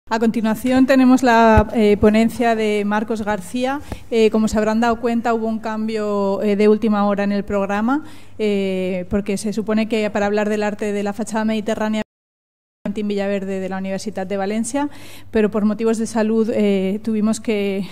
A continuación tenemos la ponencia de Marcos García. Como se habrán dado cuenta, hubo un cambio de última hora en el programa, porque se supone que para hablar del arte de la fachada mediterránea Valentín Villaverde de la Universidad de Valencia, pero por motivos de salud tuvimos que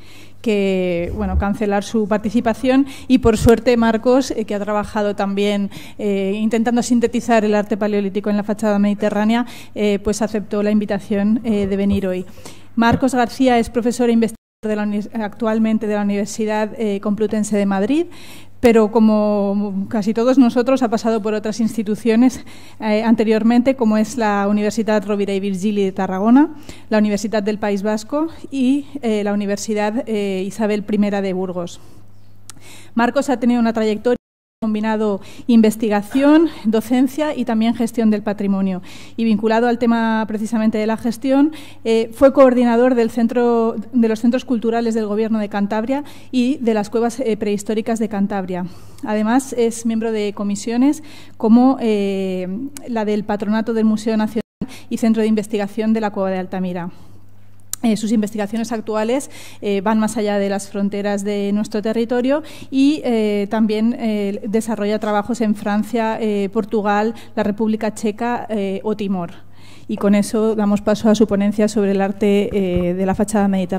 cancelar su participación, y por suerte Marcos, que ha trabajado también intentando sintetizar el arte paleolítico en la fachada mediterránea, pues aceptó la invitación de venir hoy. Marcos García es profesor e investigador actualmente de la Universidad Complutense de Madrid, pero como casi todos nosotros ha pasado por otras instituciones anteriormente, como es la Universitat Rovira i Virgili de Tarragona, la Universidad del País Vasco y la Universidad Isabel I de Burgos. Marcos ha tenido una trayectoria combinado investigación, docencia y también gestión del patrimonio. Y vinculado al tema precisamente de la gestión, fue coordinador de los centros culturales del Gobierno de Cantabria y de las cuevas prehistóricas de Cantabria. Además, es miembro de comisiones como la del Patronato del Museo Nacional y Centro de Investigación de la Cueva de Altamira. Sus investigaciones actuales van más allá de las fronteras de nuestro territorio y también desarrolla trabajos en Francia, Portugal, la República Checa o Timor. Y con eso damos paso a su ponencia sobre el arte de la fachada mediterránea.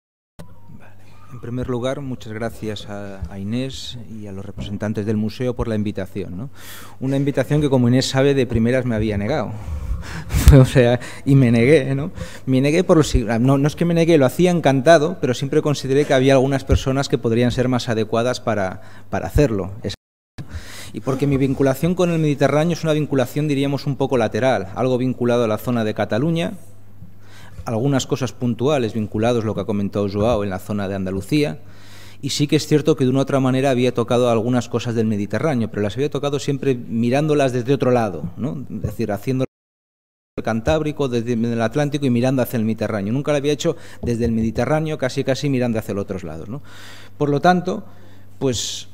En primer lugar, muchas gracias a Inés y a los representantes del museo por la invitación, ¿no? Una invitación que, como Inés sabe, de primeras me había negado. O sea, y me negué, ¿no? Me negué por los... No es que me negué, lo hacía encantado, pero siempre consideré que había algunas personas que podrían ser más adecuadas para hacerlo. Y porque mi vinculación con el Mediterráneo es una vinculación, diríamos, un poco lateral, algo vinculado a la zona de Cataluña, algunas cosas puntuales vinculados, lo que ha comentado Joao, en la zona de Andalucía, y sí que es cierto que de una u otra manera había tocado algunas cosas del Mediterráneo, pero las había tocado siempre mirándolas desde otro lado, ¿no? Es decir, haciendo el Cantábrico, desde el Atlántico y mirando hacia el Mediterráneo. Nunca lo había hecho desde el Mediterráneo, casi mirando hacia los otros lados, ¿no? Por lo tanto, pues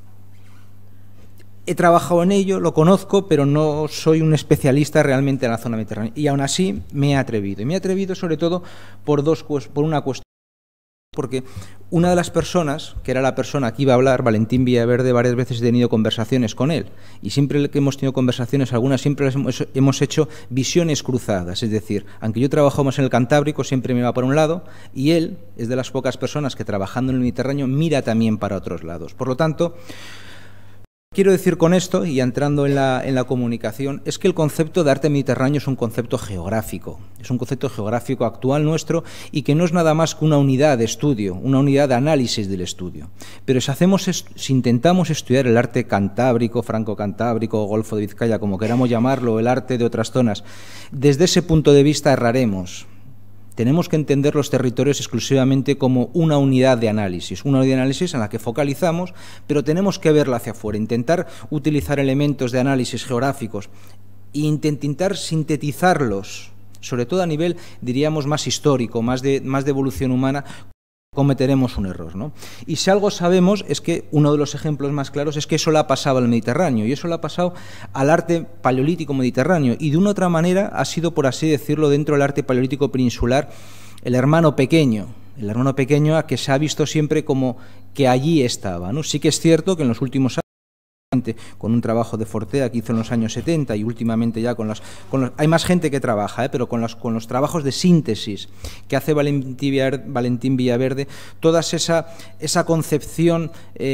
he trabajado en ello, lo conozco, pero no soy un especialista realmente en la zona mediterránea. Y aún así me he atrevido. Y me he atrevido sobre todo por una cuestión. Porque una de las personas, que era la persona que iba a hablar, Valentín Villaverde, varias veces he tenido conversaciones con él. Y siempre que hemos tenido conversaciones, algunas siempre hemos hecho visiones cruzadas. Es decir, aunque yo trabajo más en el Cantábrico, siempre me va por un lado, y él es de las pocas personas que trabajando en el Mediterráneo mira también para otros lados. Por lo tanto, quiero decir con esto, y entrando en la comunicación, es que el concepto de arte mediterráneo es un concepto geográfico, actual nuestro, y que no es nada más que una unidad de estudio, una unidad de análisis del estudio. Pero si intentamos estudiar el arte cantábrico, franco-cantábrico, Golfo de Vizcaya, como queramos llamarlo, el arte de otras zonas, desde ese punto de vista erraremos. Tenemos que entender los territorios exclusivamente como una unidad de análisis en la que focalizamos, pero tenemos que verla hacia afuera, intentar utilizar elementos de análisis geográficos e intentar sintetizarlos, sobre todo a nivel, diríamos, más histórico, más de evolución humana, cometeremos un error, ¿no? Y si algo sabemos es que uno de los ejemplos más claros es que eso le ha pasado al Mediterráneo, y eso le ha pasado al arte paleolítico mediterráneo, y de una otra manera ha sido, por así decirlo, dentro del arte paleolítico peninsular, el hermano pequeño a que se ha visto siempre como que allí estaba, ¿no? Sí que es cierto que en los últimos años, con un trabajo de Fortea que hizo en los años 70 y últimamente ya hay más gente que trabaja, pero con los trabajos de síntesis que hace Valentín Villaverde, toda esa concepción,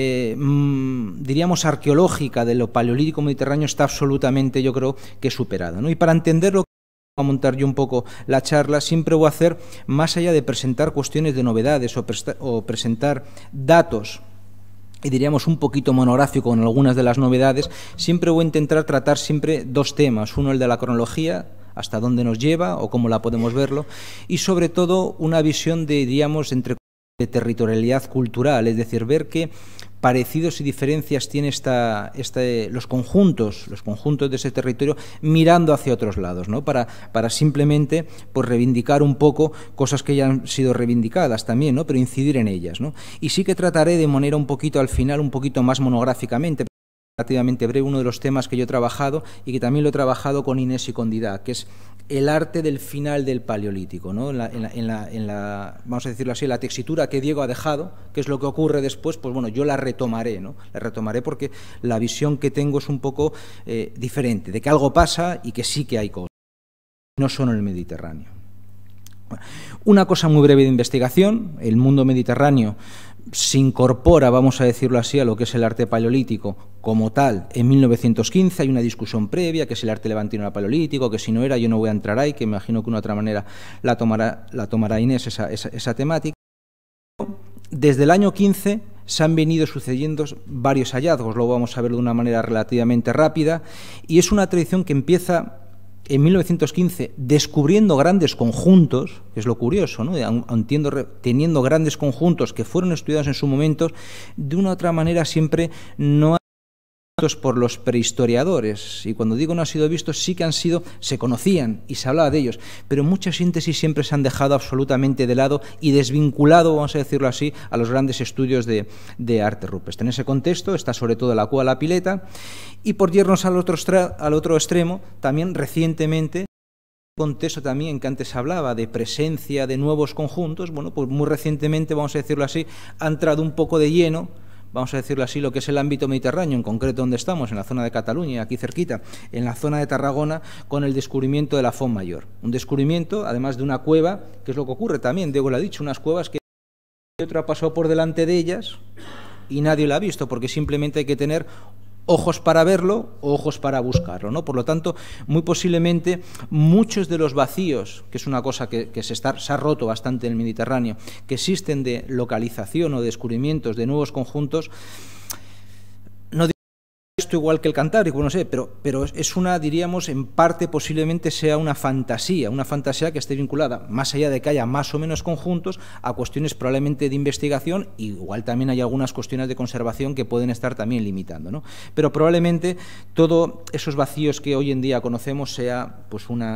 diríamos, arqueológica de lo paleolítico mediterráneo está absolutamente, yo creo, que superada, ¿no? Y para entenderlo, a montar yo un poco la charla, siempre voy a hacer, más allá de presentar cuestiones de novedades o presentar datos, y diríamos un poquito monográfico con algunas de las novedades, siempre voy a intentar tratar siempre dos temas. Uno, el de la cronología, hasta dónde nos lleva o cómo la podemos verlo, y sobre todo una visión de, diríamos, de territorialidad cultural, es decir, ver qué parecidos y diferencias tiene los conjuntos de ese territorio mirando hacia otros lados, ¿no? Para simplemente, pues, reivindicar un poco cosas que ya han sido reivindicadas también, ¿no? Pero incidir en ellas, ¿no? Y sí que trataré de manera un poquito al final, un poquito más monográficamente, relativamente breve, uno de los temas que yo he trabajado y que también lo he trabajado con Inés y con Didac, que es el arte del final del Paleolítico, ¿no? Vamos a decirlo así, la textura que Diego ha dejado, que es lo que ocurre después, pues bueno, yo la retomaré, ¿no? La retomaré porque la visión que tengo es un poco diferente, de que algo pasa y que sí que hay cosas, no solo en el Mediterráneo. Bueno, una cosa muy breve de investigación: el mundo mediterráneo se incorpora, vamos a decirlo así, a lo que es el arte paleolítico como tal en 1915. Hay una discusión previa, que si el arte levantino era paleolítico, que si no era. Yo no voy a entrar ahí, que me imagino que de una otra manera la tomará Inés esa temática. Desde el año 15 se han venido sucediendo varios hallazgos, lo vamos a ver de una manera relativamente rápida, y es una tradición que empieza en 1915 descubriendo grandes conjuntos, que es lo curioso, ¿no? Teniendo grandes conjuntos que fueron estudiados en su momento, de una u otra manera siempre no vistos por los prehistoriadores, y cuando digo no han sido vistos, sí que han sido, se conocían y se hablaba de ellos, pero muchas síntesis siempre se han dejado absolutamente de lado y desvinculado, vamos a decirlo así, a los grandes estudios de arte rupestre. En ese contexto está sobre todo la cueva de la Pileta, y por irnos al otro extremo, también recientemente, contexto también que antes hablaba de presencia de nuevos conjuntos, bueno, pues muy recientemente, vamos a decirlo así, ha entrado un poco de lleno, vamos a decirlo así, lo que es el ámbito mediterráneo, en concreto donde estamos, en la zona de Cataluña, aquí cerquita, en la zona de Tarragona, con el descubrimiento de la Font Mayor. Un descubrimiento, además de una cueva, que es lo que ocurre también, Diego lo ha dicho, unas cuevas que otro ha pasado por delante de ellas y nadie la ha visto, porque simplemente hay que tener ojos para verlo, ojos para buscarlo, ¿no? Por lo tanto, muy posiblemente muchos de los vacíos, que es una cosa que se ha roto bastante en el Mediterráneo, que existen de localización o de descubrimientos de nuevos conjuntos, no digo esto igual que el Cantábrico, no sé, pero es una, diríamos, en parte posiblemente sea una fantasía que esté vinculada, más allá de que haya más o menos conjuntos, a cuestiones probablemente de investigación. Igual también hay algunas cuestiones de conservación que pueden estar también limitando, ¿no? Pero probablemente todos esos vacíos que hoy en día conocemos sea pues una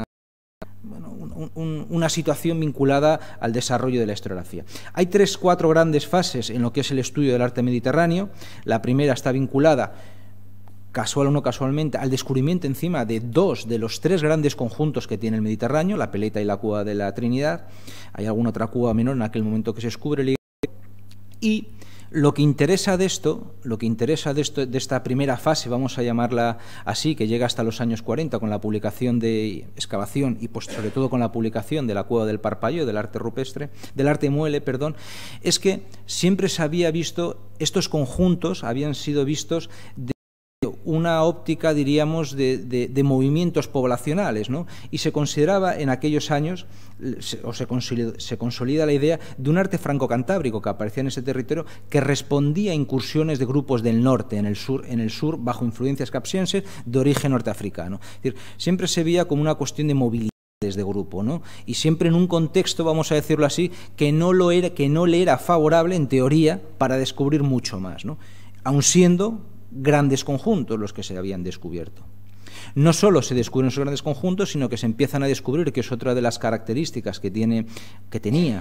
situación vinculada al desarrollo de la historiografía. Hay 4 grandes fases en lo que es el estudio del arte mediterráneo. La primera está vinculada, casual o no casualmente, al descubrimiento encima de 2 de los 3 grandes conjuntos que tiene el Mediterráneo, la Peleta y la cueva de la Trinidad. Hay alguna otra cueva menor en aquel momento que se descubre. Y lo que interesa de esta primera fase, vamos a llamarla así, que llega hasta los años 40 con la publicación de excavación y pues, sobre todo con la publicación de la cueva del Parpalló, del arte rupestre, del arte muele, perdón, es que siempre se había visto, estos conjuntos habían sido vistos de una óptica, diríamos, de movimientos poblacionales, ¿no? Y se consideraba en aquellos años, se consolida la idea de un arte franco-cantábrico que aparecía en ese territorio, que respondía a incursiones de grupos del norte, en el sur bajo influencias capsienses de origen norteafricano. Es decir, siempre se veía como una cuestión de movilidad de grupo, ¿no? Y siempre en un contexto, vamos a decirlo así, que no le era favorable, en teoría, para descubrir mucho más, ¿no? Aun siendo grandes conjuntos los que se habían descubierto. No solo se descubren esos grandes conjuntos, sino que se empiezan a descubrir, que es otra de las características que tenía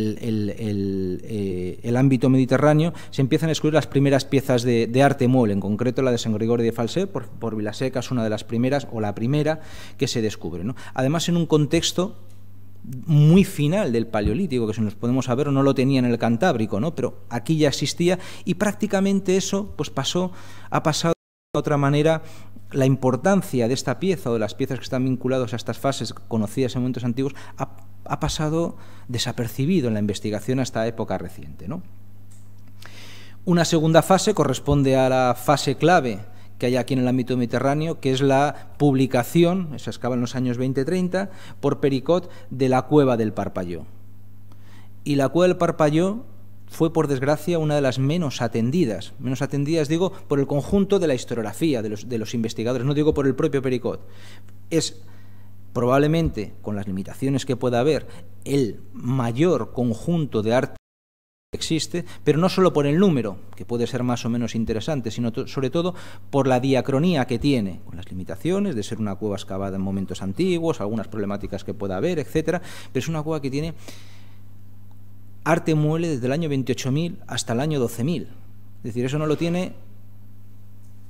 el ámbito mediterráneo, se empiezan a descubrir las primeras piezas de arte muele, en concreto la de San Gregorio de Falset, por Vilaseca, es una de las primeras, o la primera, que se descubre, ¿no? Además, en un contexto muy final del Paleolítico, que si nos podemos saber no lo tenía en el Cantábrico, ¿no? Pero aquí ya existía, y prácticamente eso pues ha pasado de otra manera. La importancia de esta pieza o de las piezas que están vinculadas a estas fases conocidas en momentos antiguos ha pasado desapercibido en la investigación hasta época reciente, ¿no? Una segunda fase corresponde a la fase clave que hay aquí en el ámbito mediterráneo, que es la publicación, se excava en los años 20-30, por Pericot, de la cueva del Parpalló. Y la cueva del Parpalló fue, por desgracia, una de las menos atendidas, digo, por el conjunto de la historiografía, de los investigadores, no digo por el propio Pericot. Es probablemente, con las limitaciones que pueda haber, el mayor conjunto de arte que existe, pero no solo por el número, que puede ser más o menos interesante, sino sobre todo por la diacronía que tiene, con las limitaciones de ser una cueva excavada en momentos antiguos, algunas problemáticas que pueda haber, etcétera, pero es una cueva que tiene arte muele desde el año 28.000 hasta el año 12.000. Es decir, eso no lo tiene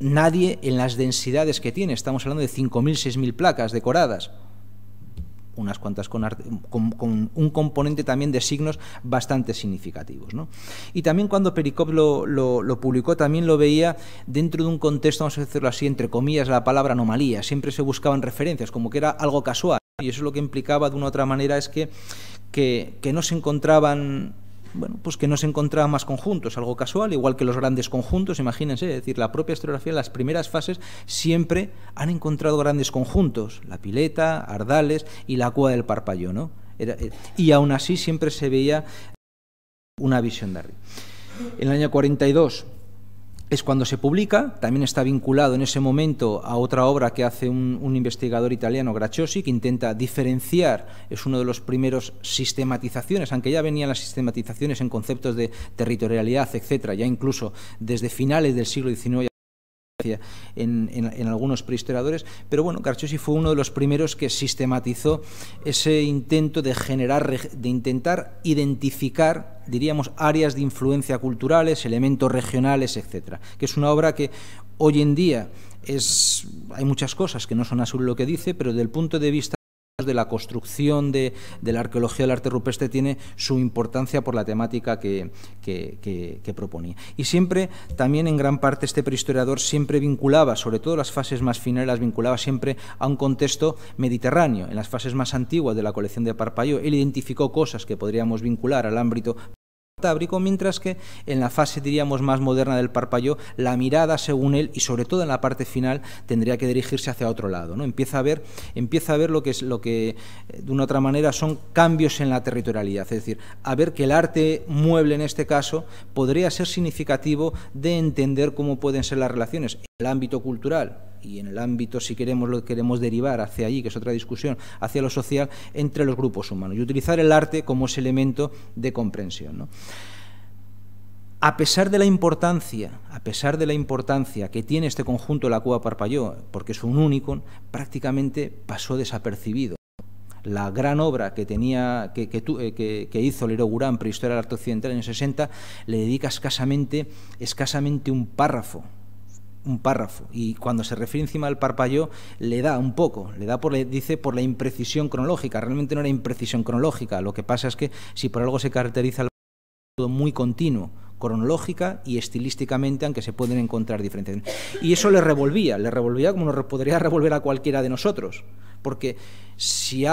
nadie en las densidades que tiene, estamos hablando de 5.000, 6.000 placas decoradas, unas cuantas con un componente también de signos bastante significativos, ¿no? Y también cuando Perikop lo publicó, también lo veía dentro de un contexto, vamos a decirlo así, entre comillas, la palabra anomalía. Siempre se buscaban referencias, como que era algo casual, y eso lo que implicaba de una u otra manera es que no se encontraban... Bueno, pues que no se encontraban más conjuntos, algo casual, igual que los grandes conjuntos, imagínense, es decir, la propia historiografía en las primeras fases siempre han encontrado grandes conjuntos, la pileta, Ardales y la cueva del Parpalló, ¿no? Y aún así siempre se veía una visión de arriba. En el año 42 es cuando se publica, también está vinculado en ese momento a otra obra que hace un investigador italiano, Graciosi, que intenta diferenciar, es uno de los primeros sistematizaciones, aunque ya venían las sistematizaciones en conceptos de territorialidad, etcétera, ya incluso desde finales del siglo XIX en algunos prehistoriadores, pero bueno, Graciosi fue uno de los primeros que sistematizó ese intento de intentar identificar, diríamos, áreas de influencia culturales, elementos regionales, etcétera, que es una obra que hoy en día hay muchas cosas que no son así lo que dice, pero desde el punto de vista de la construcción de la arqueología del arte rupestre tiene su importancia por la temática que proponía. Y siempre, también en gran parte, este prehistoriador siempre vinculaba, sobre todo las fases más finales, las vinculaba siempre a un contexto mediterráneo. En las fases más antiguas de la colección de Parpalló, él identificó cosas que podríamos vincular al ámbito cantábrico, mientras que en la fase, diríamos, más moderna del Parpalló, la mirada, según él, y sobre todo en la parte final, tendría que dirigirse hacia otro lado, ¿no? Empieza a ver lo que de una otra manera son cambios en la territorialidad, es decir, a ver que el arte mueble en este caso podría ser significativo de entender cómo pueden ser las relaciones en el ámbito cultural y en el ámbito, si queremos, lo queremos derivar hacia allí, que es otra discusión, hacia lo social, entre los grupos humanos, y utilizar el arte como ese elemento de comprensión, ¿no? A pesar de la importancia que tiene este conjunto de la cueva Parpalló, porque es un único, prácticamente pasó desapercibido. La gran obra que hizo Leró Gurán, Prehistoria del Arte Occidental, en el 60, le dedica escasamente un párrafo, y cuando se refiere encima del Parpalló le da un poco, dice por la imprecisión cronológica. Realmente no era imprecisión cronológica, lo que pasa es que si por algo se caracteriza el todo muy continuo, cronológica y estilísticamente, aunque se pueden encontrar diferencias. Y eso le revolvía como nos podría revolver a cualquiera de nosotros, porque si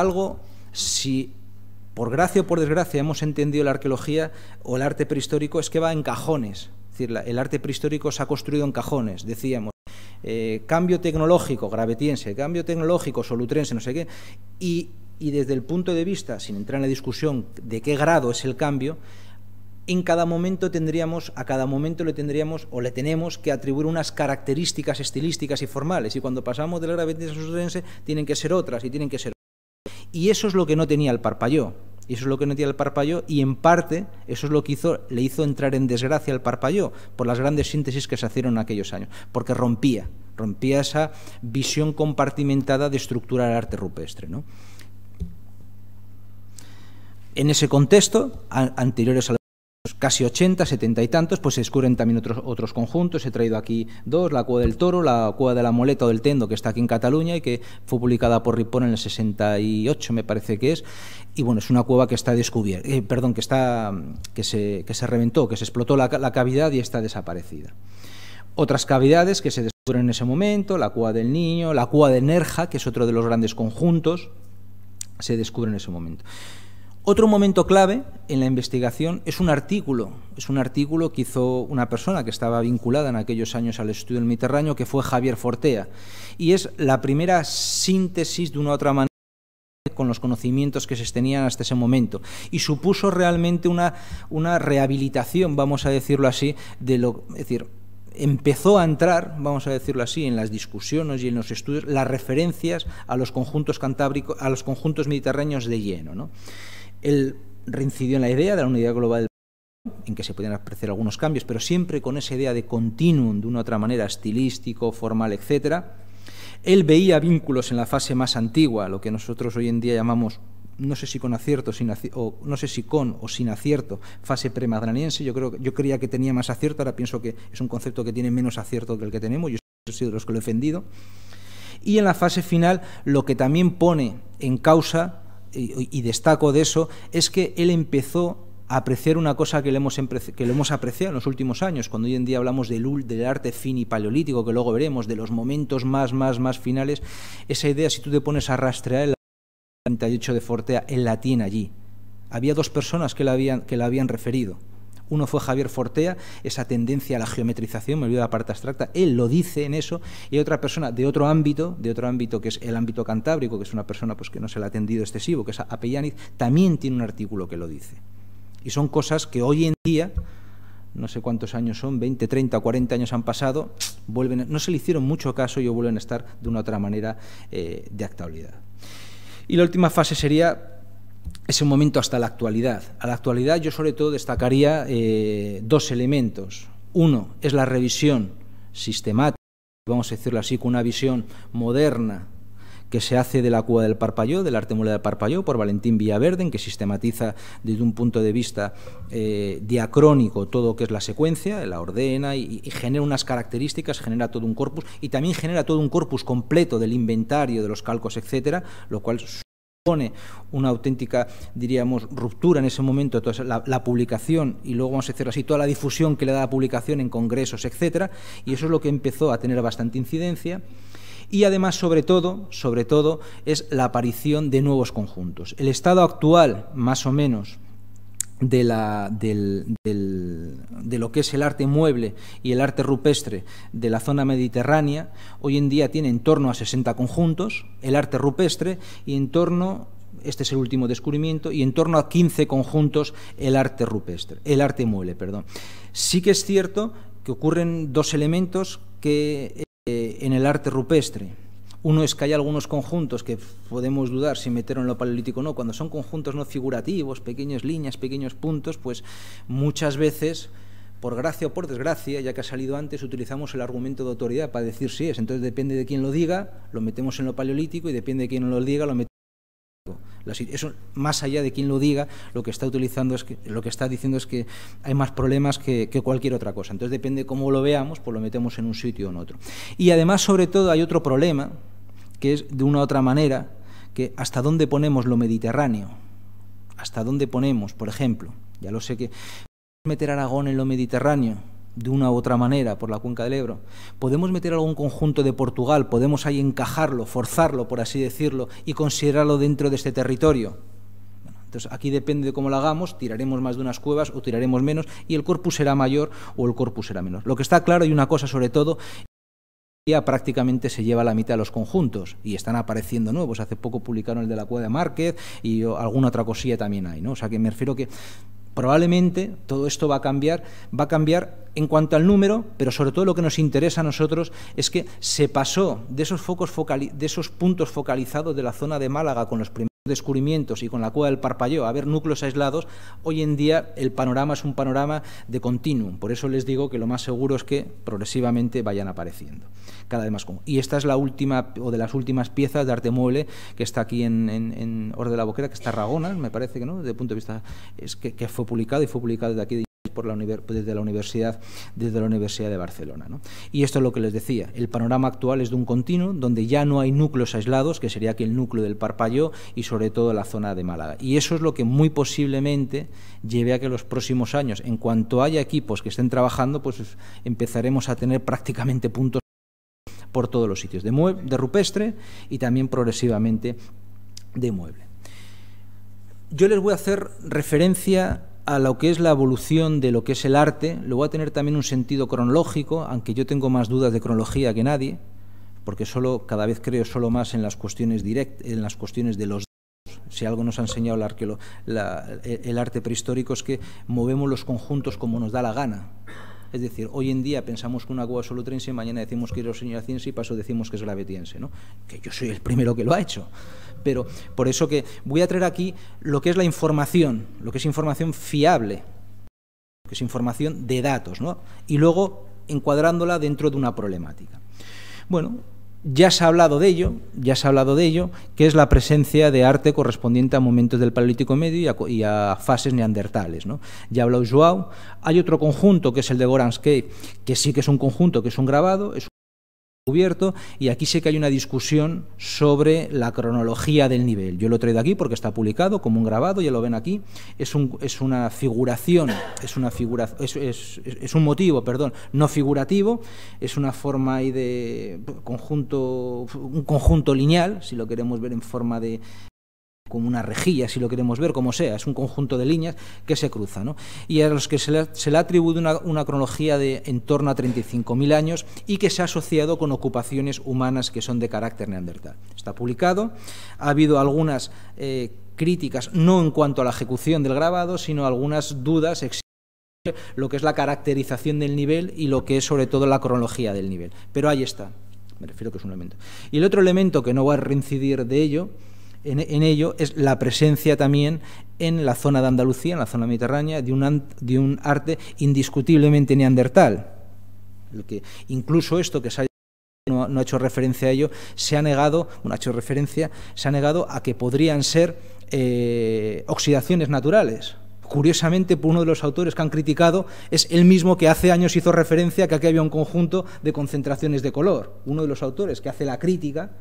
por gracia o por desgracia hemos entendido la arqueología o el arte prehistórico, es que va en cajones. Es decir, el arte prehistórico se ha construido en cajones, decíamos, cambio tecnológico gravetiense, cambio tecnológico solutrense, no sé qué, y desde el punto de vista, sin entrar en la discusión de qué grado es el cambio, a cada momento le tenemos que atribuir unas características estilísticas y formales, y cuando pasamos del gravetiense al solutrense tienen que ser otras, y eso es lo que no tenía el Parpalló. Y en parte eso es lo que le hizo entrar en desgracia al Parpalló por las grandes síntesis que se hicieron en aquellos años, porque rompía esa visión compartimentada de estructura del arte rupestre, ¿no? En ese contexto, anteriores a casi 80, 70 y tantos, pues se descubren también otros conjuntos. He traído aquí dos: la Cueva del Toro, la Cueva de la Moleta o del Tendo, que está aquí en Cataluña y que fue publicada por Ripoll en el 68, me parece que es. Y bueno, es una cueva que está descubierta, que se reventó, que se explotó la cavidad y está desaparecida. Otras cavidades que se descubren en ese momento: la Cueva del Niño, la Cueva de Nerja, que es otro de los grandes conjuntos, se descubre en ese momento. Otro momento clave en la investigación es un artículo que hizo una persona que estaba vinculada en aquellos años al estudio del Mediterráneo, que fue Javier Fortea, y es la primera síntesis de una u otra manera con los conocimientos que se tenían hasta ese momento, y supuso realmente una rehabilitación, vamos a decirlo así, es decir, empezó a entrar, vamos a decirlo así, en las discusiones y en los estudios las referencias a los conjuntos cantábricos, a los conjuntos mediterráneos de lleno, ¿no? Él reincidió en la idea de la unidad global, en que se podían apreciar algunos cambios, pero siempre con esa idea de continuum, de una u otra manera, estilístico, formal, etcétera. Él veía vínculos en la fase más antigua, lo que nosotros hoy en día llamamos, no sé si con acierto, no sé si con o sin acierto, fase premagraniense. Yo creía que tenía más acierto, ahora pienso que es un concepto que tiene menos acierto que el que tenemos, y he sido los que lo he defendido. Y en la fase final, lo que también pone en causa, y destaco de eso, es que él empezó a apreciar una cosa que lo hemos apreciado en los últimos años, cuando hoy en día hablamos del arte fin y paleolítico, que luego veremos, de los momentos más finales. Esa idea, si tú te pones a rastrear el 38 de Fortea, él la tiene allí. Había dos personas que la habían referido. Uno fue Javier Fortea, esa tendencia a la geometrización, me olvido la parte abstracta, él lo dice en eso, y hay otra persona de otro ámbito que es el ámbito cantábrico, que es una persona pues, que no se le ha atendido excesivo, que es Apellaniz, también tiene un artículo que lo dice. Y son cosas que hoy en día, no sé cuántos años son, 20, 30, 40 años han pasado, no se le hicieron mucho caso y vuelven a estar de una otra manera de actualidad. Y la última fase sería ese momento hasta la actualidad. A la actualidad yo sobre todo destacaría dos elementos. Uno es la revisión sistemática, vamos a decirlo así, con una visión moderna que se hace de la cueva del Parpalló, del arte mueble del Parpalló, por Valentín Villaverde, que sistematiza desde un punto de vista diacrónico todo lo que es la secuencia, la ordena y genera unas características, genera todo un corpus y también genera todo un corpus completo del inventario, de los calcos, etcétera, lo cual supone una auténtica, diríamos, ruptura en ese momento, toda la publicación y luego, vamos a decirlo así, toda la difusión que le da la publicación en congresos, etcétera, y eso es lo que empezó a tener bastante incidencia. Y además, sobre todo, es la aparición de nuevos conjuntos. El estado actual, más o menos, de lo que es el arte mueble y el arte rupestre de la zona mediterránea, hoy en día tiene en torno a 60 conjuntos, el arte rupestre, y en torno, este es el último descubrimiento, y en torno a 15 conjuntos el arte mueble, perdón. Sí que es cierto que ocurren dos elementos que en el arte rupestre. Uno es que hay algunos conjuntos que podemos dudar si meterlo en lo paleolítico o no. Cuando son conjuntos no figurativos, pequeñas líneas, pequeños puntos, pues muchas veces, por gracia o por desgracia, ya que ha salido antes, utilizamos el argumento de autoridad para decir si es. Entonces depende de quién lo diga, lo metemos en lo paleolítico, y depende de quién no lo diga, lo metemos. Eso, más allá de quién lo diga, lo que está diciendo es que hay más problemas que cualquier otra cosa. Entonces depende de cómo lo veamos, pues lo metemos en un sitio o en otro. Y además, sobre todo, hay otro problema, que es de una u otra manera, que hasta dónde ponemos lo mediterráneo, hasta dónde ponemos, por ejemplo, ya lo sé que meter Aragón en lo mediterráneo de una u otra manera por la cuenca del Ebro, podemos meter algún conjunto de Portugal, podemos ahí encajarlo, forzarlo, por así decirlo, y considerarlo dentro de este territorio. Bueno, entonces aquí depende de cómo lo hagamos, tiraremos más de unas cuevas o tiraremos menos, y el corpus será mayor o el corpus será menor. Lo que está claro, y una cosa sobre todo, ya prácticamente se lleva la mitad de los conjuntos y están apareciendo nuevos. Hace poco publicaron el de la cueva de Márquez y alguna otra cosilla también hay, ¿no? O sea que me refiero que probablemente todo esto va a cambiar en cuanto al número, pero sobre todo lo que nos interesa a nosotros es que se pasó de esos puntos focalizados de la zona de Málaga con los primeros descubrimientos y con la cueva del Parpalló a ver núcleos aislados. Hoy en día el panorama es un panorama de continuum, por eso les digo que lo más seguro es que progresivamente vayan apareciendo cada vez más. Y esta es la última o de las últimas piezas de arte mueble que está aquí en Orde de la Boquera, que está Tarragona, me parece que no, desde el punto de vista que fue publicado desde aquí desde la Universidad de Barcelona, ¿no? Y esto es lo que les decía, el panorama actual es de un continuo donde ya no hay núcleos aislados, que sería aquí el núcleo del Parpalló y sobre todo la zona de Málaga. Y eso es lo que muy posiblemente lleve a que en los próximos años, en cuanto haya equipos que estén trabajando, pues empezaremos a tener prácticamente puntos por todos los sitios, de rupestre y también progresivamente de mueble. Yo les voy a hacer referencia a lo que es la evolución de lo que es el arte. Lo voy a tener también un sentido cronológico, aunque yo tengo más dudas de cronología que nadie, porque cada vez creo solo más en las cuestiones en las cuestiones de los datos. Si algo nos ha enseñado el arte prehistórico es que movemos los conjuntos como nos da la gana. Es decir, hoy en día pensamos que una cueva es solutrense, mañana decimos que es osiniaciense y paso decimos que es gravetiense, ¿no? Que yo soy el primero que lo ha hecho. Pero por eso que voy a traer aquí lo que es la información, lo que es información fiable, lo que es información de datos, ¿no? Y luego encuadrándola dentro de una problemática. Bueno, ya se ha hablado de ello, que es la presencia de arte correspondiente a momentos del Paleolítico Medio y a fases neandertales, ¿no? Ya ha hablado Joao. Hay otro conjunto que es el de Gorans Cave, que sí que es un conjunto, que es un grabado, es cubierto, y aquí sí que hay una discusión sobre la cronología del nivel. Yo lo he traído aquí porque está publicado como un grabado, ya lo ven aquí. Es una figuración, es un motivo, perdón, no figurativo, es una forma ahí de un conjunto lineal, si lo queremos ver en forma de como una rejilla, si lo queremos ver, como sea, es un conjunto de líneas que se cruzan, ¿no? Y a los que se le ha atribuido una cronología de en torno a 35.000 años y que se ha asociado con ocupaciones humanas que son de carácter neandertal. Está publicado, ha habido algunas críticas, no en cuanto a la ejecución del grabado, sino algunas dudas lo que es la caracterización del nivel y lo que es sobre todo la cronología del nivel. Pero ahí está, me refiero que es un elemento. Y el otro elemento que no voy a reincidir de ello, en ello es la presencia también en la zona de Andalucía, en la zona mediterránea, de un arte indiscutiblemente neandertal. El que incluso esto que no ha hecho referencia a ello, se ha negado a que podrían ser oxidaciones naturales. Curiosamente, por uno de los autores que han criticado, es el mismo que hace años hizo referencia a que aquí había un conjunto de concentraciones de color. Uno de los autores que hace la crítica,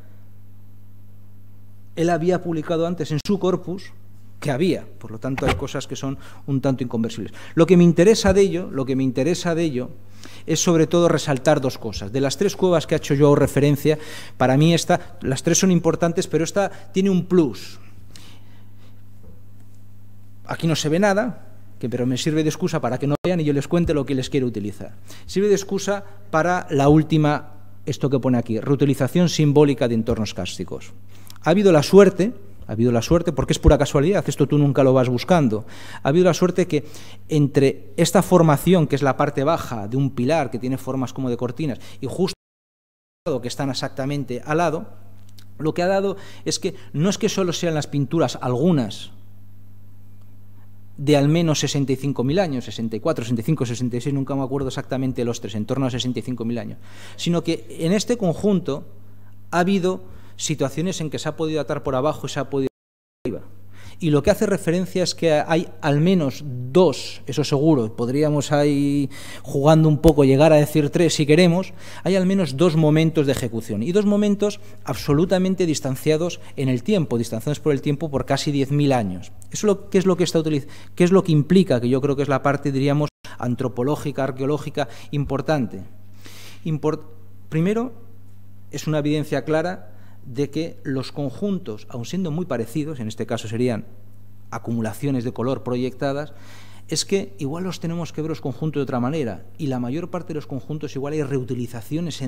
él había publicado antes en su corpus que había, por lo tanto hay cosas que son un tanto inconversibles. Lo que me interesa de ello es sobre todo resaltar dos cosas. De las tres cuevas que ha hecho yo referencia, para mí las tres son importantes, pero esta tiene un plus. Aquí no se ve nada, pero me sirve de excusa para que no vean y yo les cuente lo que les quiero utilizar. Sirve de excusa para la última, esto que pone aquí, reutilización simbólica de entornos kársticos. Ha habido la suerte, porque es pura casualidad, esto tú nunca lo vas buscando, ha habido la suerte que entre esta formación, que es la parte baja de un pilar que tiene formas como de cortinas, y justo que están exactamente al lado, lo que ha dado es que no es que solo sean las pinturas algunas de al menos 65.000 años, 64, 65, 66, nunca me acuerdo exactamente los tres, en torno a 65.000 años, sino que en este conjunto ha habido situaciones en que se ha podido atar por abajo y se ha podido atar por arriba. Y lo que hace referencia es que hay al menos dos, eso seguro, podríamos ahí jugando un poco llegar a decir tres si queremos, hay al menos dos momentos de ejecución y dos momentos absolutamente distanciados en el tiempo, distanciados por el tiempo por casi 10.000 años. ¿Qué es lo que está utilizando? ¿Qué es lo que implica? Que yo creo que es la parte, diríamos, antropológica, arqueológica importante. Primero, es una evidencia clara de que los conjuntos, aun siendo muy parecidos, en este caso serían acumulaciones de color proyectadas, es que igual los tenemos que ver los conjuntos de otra manera, y la mayor parte de los conjuntos igual hay reutilizaciones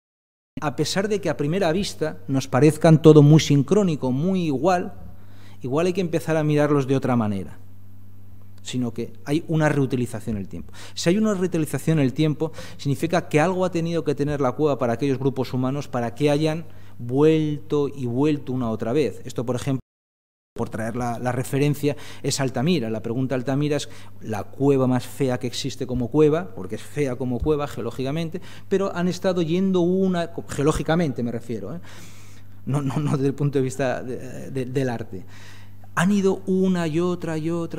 a pesar de que a primera vista nos parezcan todo muy sincrónico, muy igual hay que empezar a mirarlos de otra manera, sino que hay una reutilización en el tiempo. Si hay una reutilización en el tiempo, significa que algo ha tenido que tener la cueva para aquellos grupos humanos para que hayan vuelto y vuelto una otra vez. Esto, por ejemplo, por traer la referencia, es Altamira. La pregunta de Altamira es la cueva más fea que existe como cueva, porque es fea como cueva geológicamente, pero han estado yendo geológicamente me refiero, no desde el punto de vista del arte. Han ido una y otra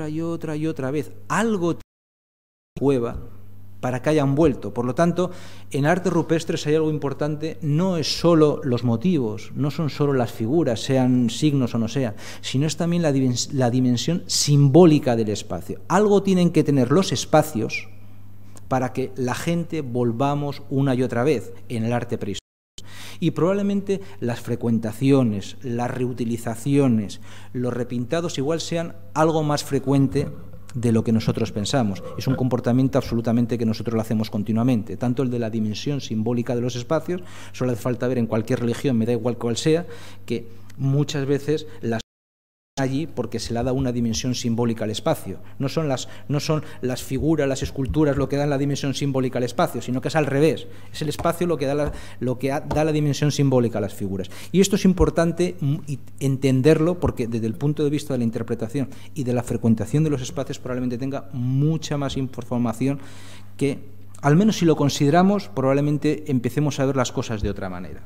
vez. Algo tiene la cueva para que hayan vuelto. Por lo tanto, en arte rupestre hay algo importante, no es solo los motivos, no son solo las figuras, sean signos o no sean, sino es también la dimensión simbólica del espacio. Algo tienen que tener los espacios para que la gente volvamos una y otra vez en el arte prehispánico. Y probablemente las frecuentaciones, las reutilizaciones, los repintados igual sean algo más frecuente de lo que nosotros pensamos. Es un comportamiento absolutamente que nosotros lo hacemos continuamente, tanto el de la dimensión simbólica de los espacios, solo hace falta ver en cualquier religión, me da igual cuál sea, que muchas veces las allí porque se le da una dimensión simbólica al espacio. No son las figuras, las esculturas lo que dan la dimensión simbólica al espacio, sino que es al revés. Es el espacio lo que da la dimensión simbólica a las figuras. Y esto es importante entenderlo porque desde el punto de vista de la interpretación y de la frecuentación de los espacios probablemente tenga mucha más información que, al menos si lo consideramos, probablemente empecemos a ver las cosas de otra manera.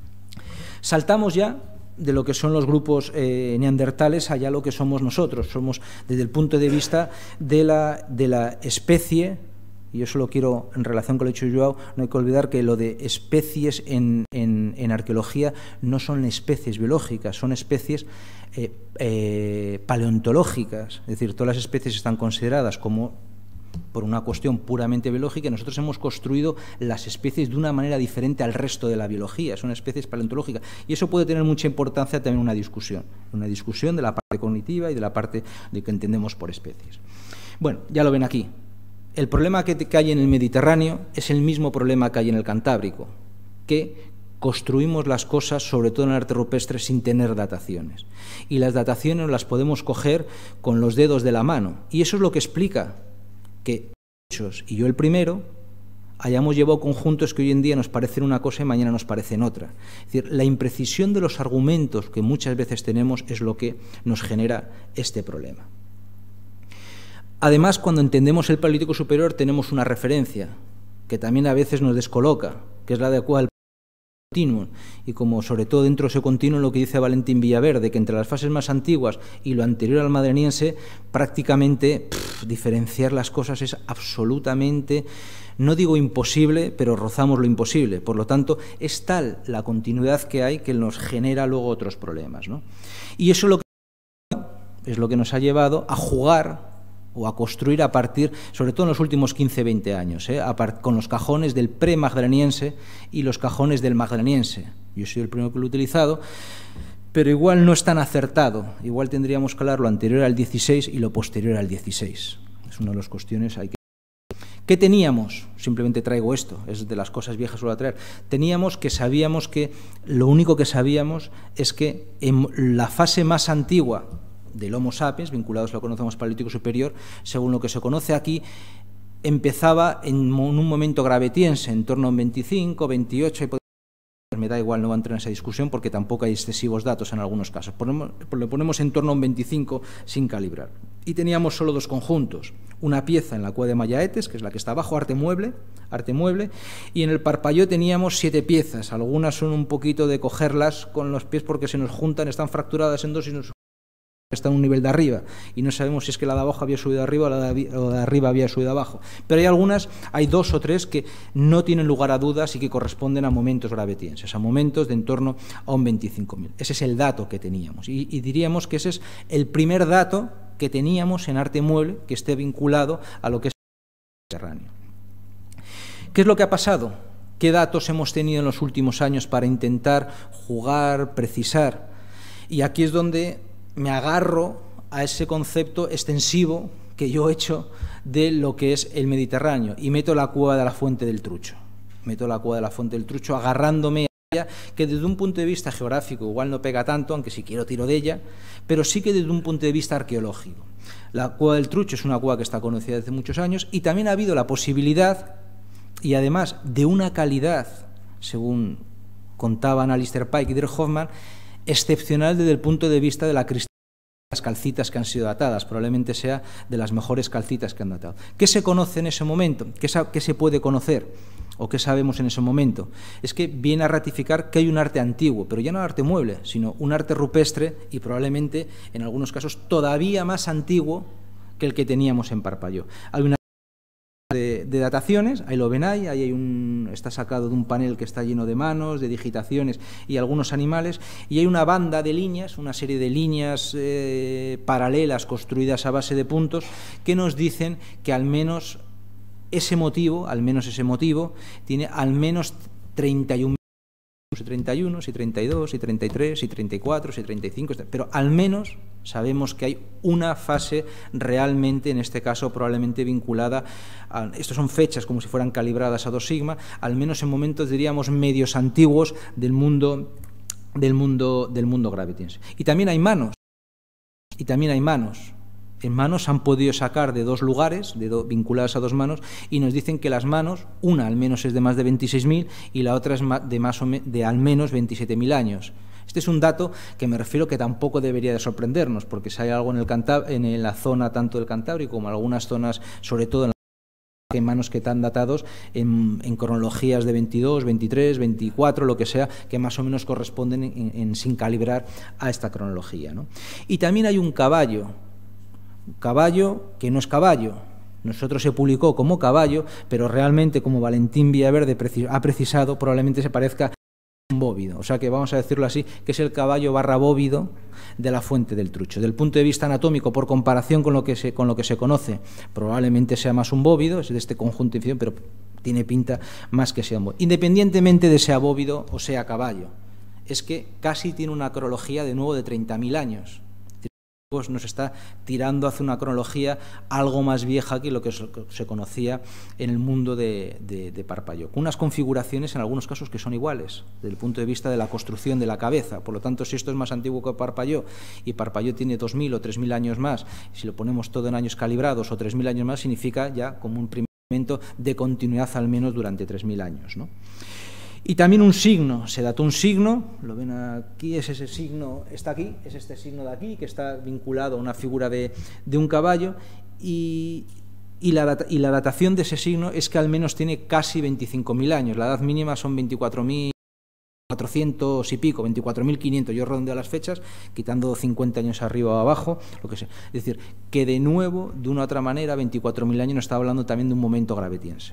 Saltamos ya de lo que son los grupos neandertales allá lo que somos nosotros. Somos desde el punto de vista de la especie, y eso lo quiero en relación con lo que ha dicho Joao, no hay que olvidar que lo de especies en arqueología no son especies biológicas, son especies paleontológicas, es decir, todas las especies están consideradas como por una cuestión puramente biológica, y nosotros hemos construido las especies de una manera diferente al resto de la biología, son especies paleontológicas, y eso puede tener mucha importancia también en una discusión de la parte cognitiva y de la parte de que entendemos por especies. Bueno, ya lo ven aquí. El problema que hay en el Mediterráneo es el mismo problema que hay en el Cantábrico, que construimos las cosas, sobre todo en el arte rupestre, sin tener dataciones. Y las dataciones las podemos coger con los dedos de la mano, y eso es lo que explica que muchos, y yo el primero, hayamos llevado conjuntos que hoy en día nos parecen una cosa y mañana nos parecen otra. Es decir, la imprecisión de los argumentos que muchas veces tenemos es lo que nos genera este problema. Además, cuando entendemos el Paleolítico superior tenemos una referencia que también a veces nos descoloca, que es la adecuada al continuum, y como sobre todo dentro de ese continuum lo que dice Valentín Villaverde, que entre las fases más antiguas y lo anterior al madreniense, prácticamente diferenciar las cosas es absolutamente, no digo imposible, pero rozamos lo imposible. Por lo tanto, es tal la continuidad que hay que nos genera luego otros problemas, ¿no? Y eso es lo que nos ha llevado a jugar o a construir a partir, sobre todo en los últimos 15-20 años, con los cajones del pre-magdaleniense y los cajones del magdaleniense. Yo soy el primero que lo he utilizado, pero igual no es tan acertado. Igual tendríamos que hablar lo anterior al 16 y lo posterior al 16. Es una de las cuestiones hay que... ¿Qué teníamos? Simplemente traigo esto, es de las cosas viejas que suelo traer. Teníamos que sabíamos que, lo único que sabíamos es que en la fase más antigua del Homo sapiens, vinculados a lo que conocemos Paleolítico superior, según lo que se conoce aquí, empezaba en un momento gravetiense, en torno a un 25, 28, me da igual, no va a entrar en esa discusión porque tampoco hay excesivos datos en algunos casos. Le ponemos en torno a un 25 sin calibrar. Y teníamos solo dos conjuntos, una pieza en la cueva de Mayaetes, que es la que está abajo, arte mueble, y en el Parpalló teníamos 7 piezas. Algunas son un poquito de cogerlas con los pies porque se nos juntan, están fracturadas en dos y nos está en un nivel de arriba y no sabemos si es que la de abajo había subido arriba o la de arriba había subido abajo, pero hay algunas, hay 2 o 3 que no tienen lugar a dudas y que corresponden a momentos gravetienses, a momentos de en torno a un 25.000. Ese es el dato que teníamos y diríamos que ese es el primer dato que teníamos en arte mueble que esté vinculado a lo que es el Mediterráneo. ¿Qué es lo que ha pasado? ¿Qué datos hemos tenido en los últimos años para intentar jugar, precisar? Y aquí es donde me agarro a ese concepto extensivo que yo he hecho de lo que es el Mediterráneo y meto la cueva de la Fuente del Trucho. Meto la cueva de la Fuente del Trucho agarrándome a ella, que desde un punto de vista geográfico igual no pega tanto, aunque si quiero tiro de ella, pero sí que desde un punto de vista arqueológico. La cueva del Trucho es una cueva que está conocida desde muchos años y también ha habido la posibilidad, y además de una calidad, según contaban Alistair Pike y Dirk Hoffman, excepcional desde el punto de vista de la cristalización de las calcitas que han sido datadas, probablemente sea de las mejores calcitas que han datado. ¿Qué se conoce en ese momento? ¿Qué se puede conocer? ¿O qué sabemos en ese momento? Es que viene a ratificar que hay un arte antiguo, pero ya no arte mueble, sino un arte rupestre y probablemente, en algunos casos, todavía más antiguo que el que teníamos en Parpalló. Hay una de dataciones, ahí lo ven ahí hay está sacado de un panel que está lleno de manos, de digitaciones y algunos animales, y hay una banda de líneas, una serie de líneas paralelas construidas a base de puntos que nos dicen que al menos ese motivo tiene al menos 31, si 31, si 32, si 33, si 34, si 35, pero al menos sabemos que hay una fase realmente, en este caso probablemente vinculada a, estas son fechas como si fueran calibradas a 2 sigma, al menos en momentos diríamos medios antiguos del mundo gravetiense. Y también hay manos. En manos han podido sacar de 2 lugares, vinculadas a 2 manos, y nos dicen que las manos, una al menos es de más de 26.000 y la otra es de al menos 27.000 años. Este es un dato que me refiero que tampoco debería de sorprendernos, porque si hay algo en la zona tanto del Cantábrico como en algunas zonas, sobre todo en hay manos que están datados en cronologías de 22, 23, 24, lo que sea, que más o menos corresponden sin calibrar a esta cronología, ¿no? Y también hay un caballo que no es caballo, Nosotros se publicó como caballo, pero realmente, como Valentín Villaverde ha precisado, probablemente se parezca a un bóvido. O sea que vamos a decirlo así, que es el caballo / bóvido de la Fuente del Trucho. Del punto de vista anatómico, por comparación con lo que se conoce, probablemente sea más un bóvido, es de este conjunto inferior, pero tiene pinta más que sea un bóvido. Independientemente de sea bóvido o sea caballo, es que casi tiene una cronología de nuevo de 30.000 años. Pues nos está tirando hacia una cronología algo más vieja que lo que se conocía en el mundo de Parpalló, con unas configuraciones en algunos casos que son iguales desde el punto de vista de la construcción de la cabeza. Por lo tanto, si esto es más antiguo que Parpalló y Parpalló tiene 2.000 o 3.000 años más, si lo ponemos todo en años calibrados o 3.000 años más, significa ya como un primer momento de continuidad al menos durante 3.000 años, ¿no? Y también un signo, se dató un signo, lo ven aquí, es ese signo, está aquí, es este signo de aquí, que está vinculado a una figura de un caballo, y la datación de ese signo es que al menos tiene casi 25.000 años, la edad mínima son 24.400 y pico, 24.500, yo redondeo las fechas, quitando 50 años arriba o abajo, lo que sea. Es decir, que de nuevo, de una u otra manera, 24.000 años nos está hablando también de un momento gravetiense.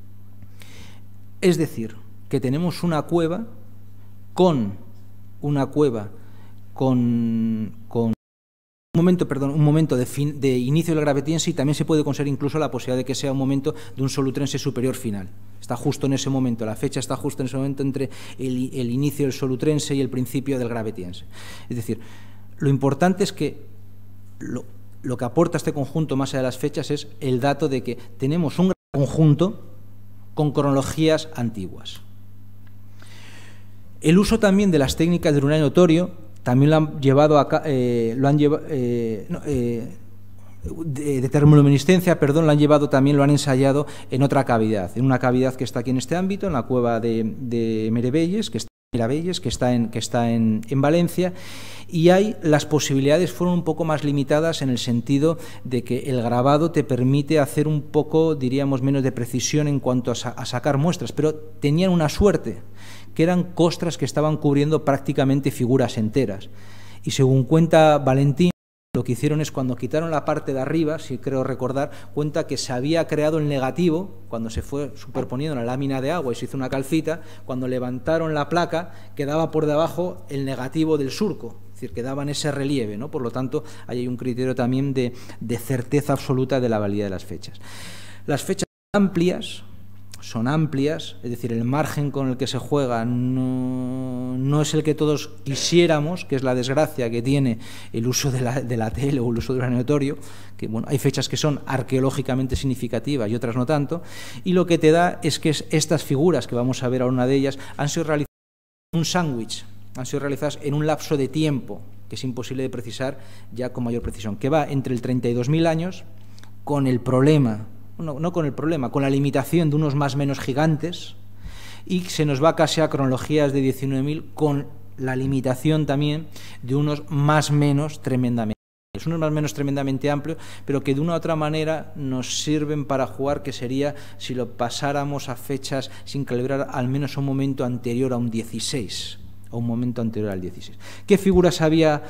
Es decir, que tenemos una cueva con un momento de inicio del gravetiense, y también se puede considerar incluso la posibilidad de que sea un momento de un solutrense superior final. Está justo en ese momento, la fecha está justo en ese momento entre el inicio del solutrense y el principio del gravetiense. Es decir, lo importante es que lo que aporta este conjunto más allá de las fechas es el dato de que tenemos un gran conjunto con cronologías antiguas. El uso también de las técnicas del uranio torio también lo han llevado de termoluminiscencia, lo han ensayado en otra cavidad, en una cavidad que está aquí en este ámbito, en la cueva de Mirabelles, que está en Valencia, y las posibilidades fueron un poco más limitadas en el sentido de que el grabado te permite hacer un poco, diríamos, menos de precisión en cuanto a sacar muestras, pero tenían una suerte, que eran costras que estaban cubriendo prácticamente figuras enteras. Y según cuenta Valentín, lo que hicieron es, cuando quitaron la parte de arriba, si creo recordar, cuenta que se había creado el negativo, cuando se fue superponiendo la lámina de agua y se hizo una calcita, cuando levantaron la placa, quedaba por debajo el negativo del surco, es decir, que daban ese relieve, ¿no? Por lo tanto, ahí hay un criterio también de certeza absoluta de la validez de las fechas. Las fechas son amplias, es decir, el margen con el que se juega no es el que todos quisiéramos, que es la desgracia que tiene el uso de la tele o el uso del uranio torio, que bueno, hay fechas que son arqueológicamente significativas y otras no tanto, y lo que te da es que estas figuras, que vamos a ver ahora una de ellas, han sido realizadas en un sándwich, han sido realizadas en un lapso de tiempo que es imposible de precisar ya con mayor precisión, que va entre el 32.000 años, con el problema, no con el problema, con la limitación de unos más o menos gigantes, y se nos va casi a cronologías de 19.000 con la limitación también de unos más o menos tremendamente amplios, pero que de una u otra manera nos sirven para jugar, que sería si lo pasáramos a fechas sin calibrar, al menos a un momento anterior a un 16, o un momento anterior al 16. ¿Qué figuras había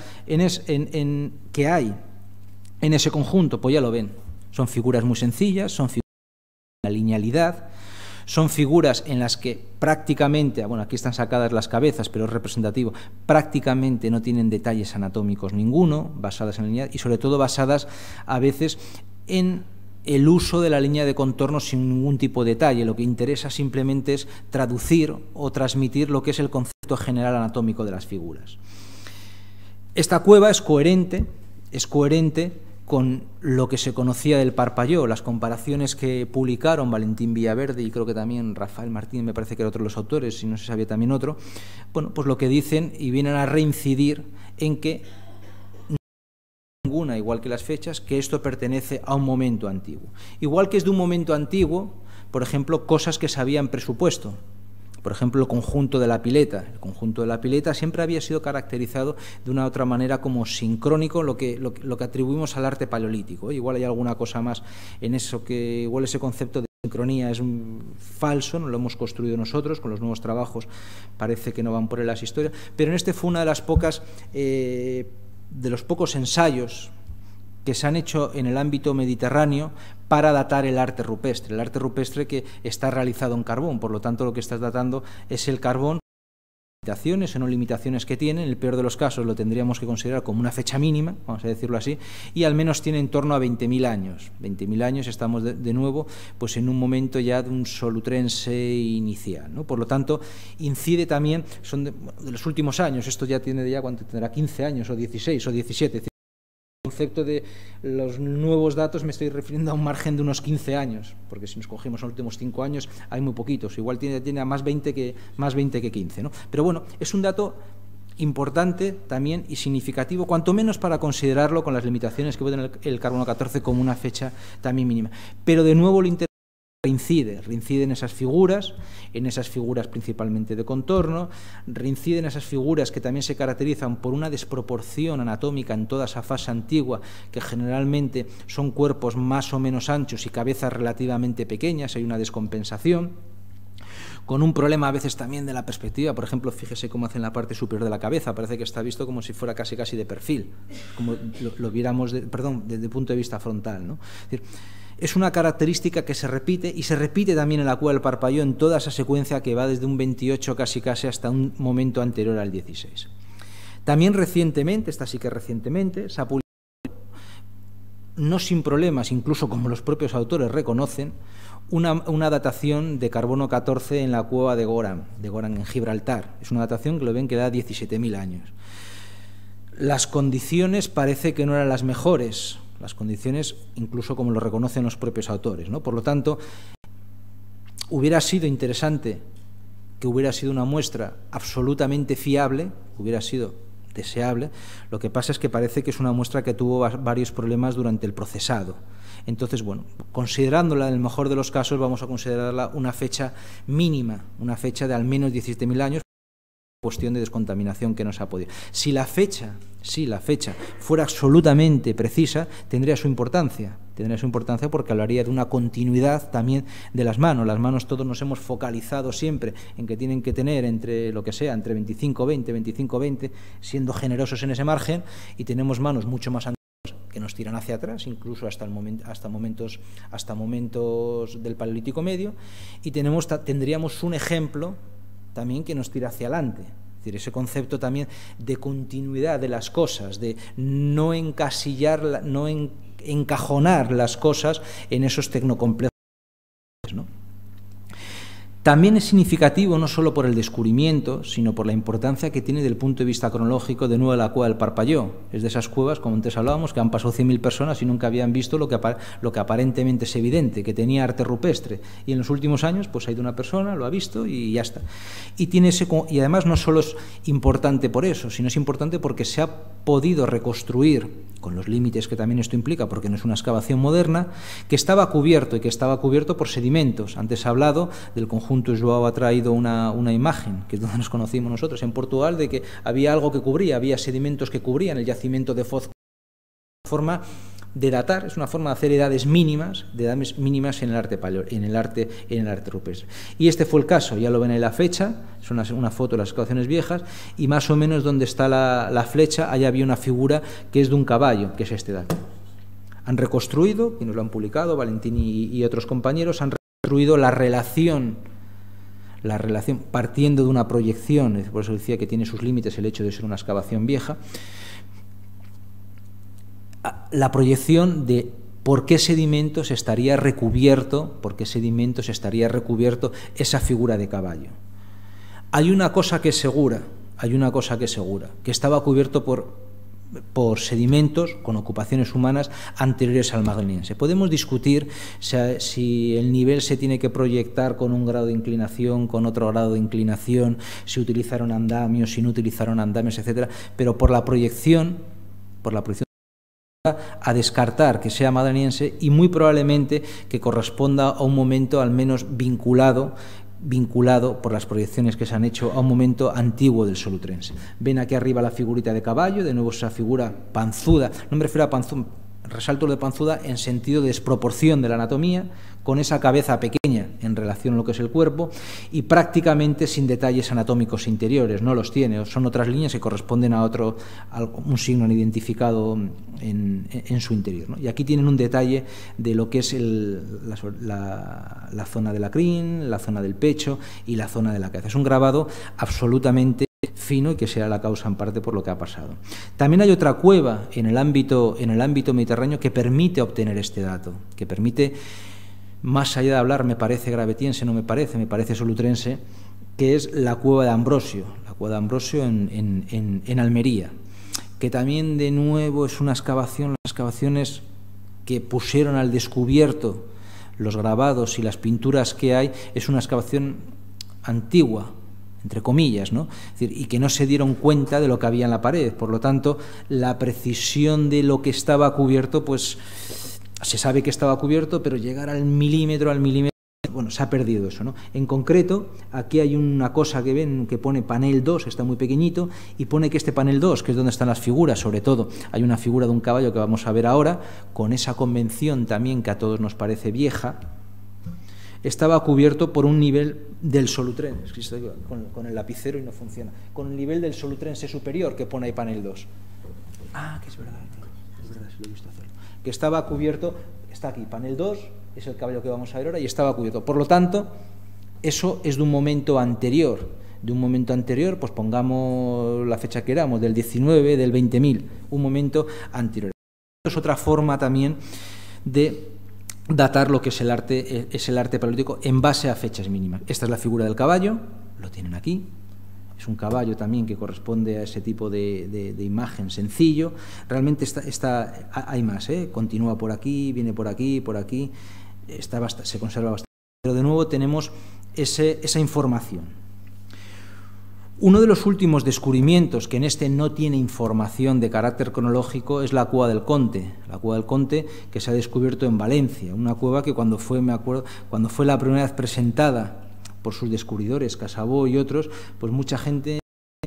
que hay en ese conjunto? Pues ya lo ven. Son figuras muy sencillas, son figuras de la linealidad, son figuras en las que prácticamente, bueno, aquí están sacadas las cabezas, pero es representativo, prácticamente no tienen detalles anatómicos ninguno, basadas en la linealidad, y sobre todo basadas a veces en el uso de la línea de contorno sin ningún tipo de detalle. Lo que interesa simplemente es traducir o transmitir lo que es el concepto general anatómico de las figuras. Esta cueva es coherente con lo que se conocía del Parpalló. Las comparaciones que publicaron Valentín Villaverde y creo que también Rafael Martín, me parece que era otro de los autores, si no se sabía también otro, bueno, pues lo que dicen y vienen a reincidir en que ninguna, igual que las fechas, que esto pertenece a un momento antiguo. Igual que es de un momento antiguo, por ejemplo, cosas que se habían presupuesto. Por ejemplo, el conjunto de la pileta. El conjunto de la pileta siempre había sido caracterizado de una u otra manera como sincrónico, lo que atribuimos al arte paleolítico. Igual hay alguna cosa más en eso, que igual ese concepto de sincronía es falso, no lo hemos construido nosotros, con los nuevos trabajos parece que no van por él las historias, pero en este fue una de las pocas, de los pocos ensayos que se han hecho en el ámbito mediterráneo para datar el arte rupestre que está realizado en carbón. Por lo tanto, lo que estás datando es el carbón. Limitaciones o no limitaciones que tiene, en el peor de los casos lo tendríamos que considerar como una fecha mínima, vamos a decirlo así, y al menos tiene en torno a 20.000 años. 20.000 años, estamos de nuevo pues en un momento ya de un solutrense inicial, ¿no? Por lo tanto, incide también, son de los últimos años, esto ya tiene ya, ¿cuánto tendrá? 15 años o 16 o 17. El concepto de los nuevos datos me estoy refiriendo a un margen de unos 15 años, porque si nos cogemos los últimos 5 años hay muy poquitos, igual tiene a más 20 que 15, ¿no? Pero bueno, es un dato importante también y significativo, cuanto menos para considerarlo con las limitaciones que puede tener el carbono 14 como una fecha también mínima. Pero de nuevo lo interesante reincide en esas figuras principalmente de contorno, reincide en esas figuras que también se caracterizan por una desproporción anatómica en toda esa fase antigua, que generalmente son cuerpos más o menos anchos y cabezas relativamente pequeñas, hay una descompensación, con un problema a veces también de la perspectiva. Por ejemplo, fíjese cómo hace en la parte superior de la cabeza, parece que está visto como si fuera casi de perfil, como lo viéramos desde el punto de vista frontal, ¿no? Es decir, es una característica que se repite, y se repite también en la cueva del Parpalló, en toda esa secuencia que va desde un 28 casi hasta un momento anterior al 16. También recientemente, esta sí que recientemente, se ha publicado, no sin problemas, incluso como los propios autores reconocen, una datación de carbono 14 en la cueva de Goran en Gibraltar. Es una datación que lo ven que da 17.000 años. Las condiciones parece que no eran las mejores, las condiciones incluso como lo reconocen los propios autores, ¿no? Por lo tanto, hubiera sido interesante que hubiera sido una muestra absolutamente fiable, hubiera sido deseable. Lo que pasa es que parece que es una muestra que tuvo varios problemas durante el procesado. Entonces, bueno, considerándola en el mejor de los casos, vamos a considerarla una fecha mínima, una fecha de al menos 17.000 años, cuestión de descontaminación que no se ha podido. Si la fecha fuera absolutamente precisa, tendría su importancia porque hablaría de una continuidad también de las manos. Las manos todos nos hemos focalizado siempre en que tienen que tener entre 25-20, siendo generosos en ese margen, y tenemos manos mucho más antiguas que nos tiran hacia atrás, incluso hasta momentos del Paleolítico Medio, y tendríamos un ejemplo también que nos tira hacia adelante. Es decir, ese concepto también de continuidad de las cosas, de no encasillar, no encajonar las cosas en esos tecnocomplejos, ¿no? También es significativo no solo por el descubrimiento, sino por la importancia que tiene desde el punto de vista cronológico, de nuevo, la cueva del Parpalló. Es de esas cuevas, como antes hablábamos, que han pasado 100.000 personas y nunca habían visto lo que aparentemente es evidente, que tenía arte rupestre. Y en los últimos años pues ha ido una persona, lo ha visto y ya está. Y además no solo es importante por eso, sino es importante porque se ha podido reconstruir, con los límites que también esto implica, porque no es una excavación moderna, que estaba cubierto por sedimentos. Antes he hablado del conjunto, Joao ha traído una imagen, que es donde nos conocimos nosotros, en Portugal, de que había algo que cubría, había sedimentos que cubrían el yacimiento de Foz. Una forma de datar, es una forma de hacer edades mínimas en el arte rupestre. Y este fue el caso, ya lo ven en la fecha, es una foto de las excavaciones viejas, y más o menos donde está la flecha, allá había una figura que es de un caballo, que es este de aquí. Han reconstruido, y nos lo han publicado, Valentín y otros compañeros, han reconstruido la relación partiendo de una proyección, por eso decía que tiene sus límites el hecho de ser una excavación vieja, la proyección de por qué sedimentos estaría recubierto esa figura de caballo. Hay una cosa que es segura, que estaba cubierto por sedimentos con ocupaciones humanas anteriores al Magleniense. Podemos discutir si el nivel se tiene que proyectar con un grado de inclinación, con otro grado de inclinación, si utilizaron andamios, si no utilizaron andamios, etcétera, pero por la proyección a descartar que sea magleniense, y muy probablemente que corresponda a un momento al menos vinculado por las proyecciones que se han hecho a un momento antiguo del Solutrense. Ven aquí arriba la figurita de caballo, de nuevo esa figura panzuda, no me refiero a panzuda, resalto lo de panzuda en sentido de desproporción de la anatomía, con esa cabeza pequeña en relación a lo que es el cuerpo y prácticamente sin detalles anatómicos interiores, no los tiene, son otras líneas que corresponden a un signo identificado en su interior, ¿no? Y aquí tienen un detalle de lo que es la zona de la crin, la zona del pecho y la zona de la cabeza. Es un grabado absolutamente fino y que será la causa en parte por lo que ha pasado. También hay otra cueva en el ámbito mediterráneo que permite obtener este dato, que permite, más allá de hablar, me parece gravetiense, no me parece solutrense, que es la cueva de Ambrosio, en Almería, que también de nuevo es una excavación, las excavaciones que pusieron al descubierto los grabados y las pinturas que hay, es una excavación antigua, entre comillas, ¿no? Es decir, y que no se dieron cuenta de lo que había en la pared. Por lo tanto, la precisión de lo que estaba cubierto, pues se sabe que estaba cubierto, pero llegar al milímetro, bueno, se ha perdido eso, ¿no? En concreto, aquí hay una cosa que ven que pone panel 2, está muy pequeñito, y pone que este panel 2, que es donde están las figuras, sobre todo, hay una figura de un caballo que vamos a ver ahora, con esa convención también que a todos nos parece vieja, estaba cubierto por un nivel del solutrense, con el lapicero y no funciona, con el nivel del solutrense superior que pone ahí panel 2. Ah, que es verdad, se lo he visto hacerlo. Que estaba cubierto, está aquí, panel 2, es el caballo que vamos a ver ahora, y estaba cubierto. Por lo tanto, eso es de un momento anterior, pues pongamos la fecha que queramos, del 19, del 20.000, un momento anterior. Es otra forma también de datar lo que es el arte paleolítico en base a fechas mínimas. Esta es la figura del caballo, lo tienen aquí, es un caballo también que corresponde a ese tipo de imagen sencillo. Realmente hay más, continúa por aquí, viene por aquí, se conserva bastante. Pero de nuevo tenemos esa información. Uno de los últimos descubrimientos, que en este no tiene información de carácter cronológico, es la cueva del Conte. La cueva del Conte, que se ha descubierto en Valencia, una cueva que cuando fue la primera vez presentada por sus descubridores, Casabó y otros, pues mucha gente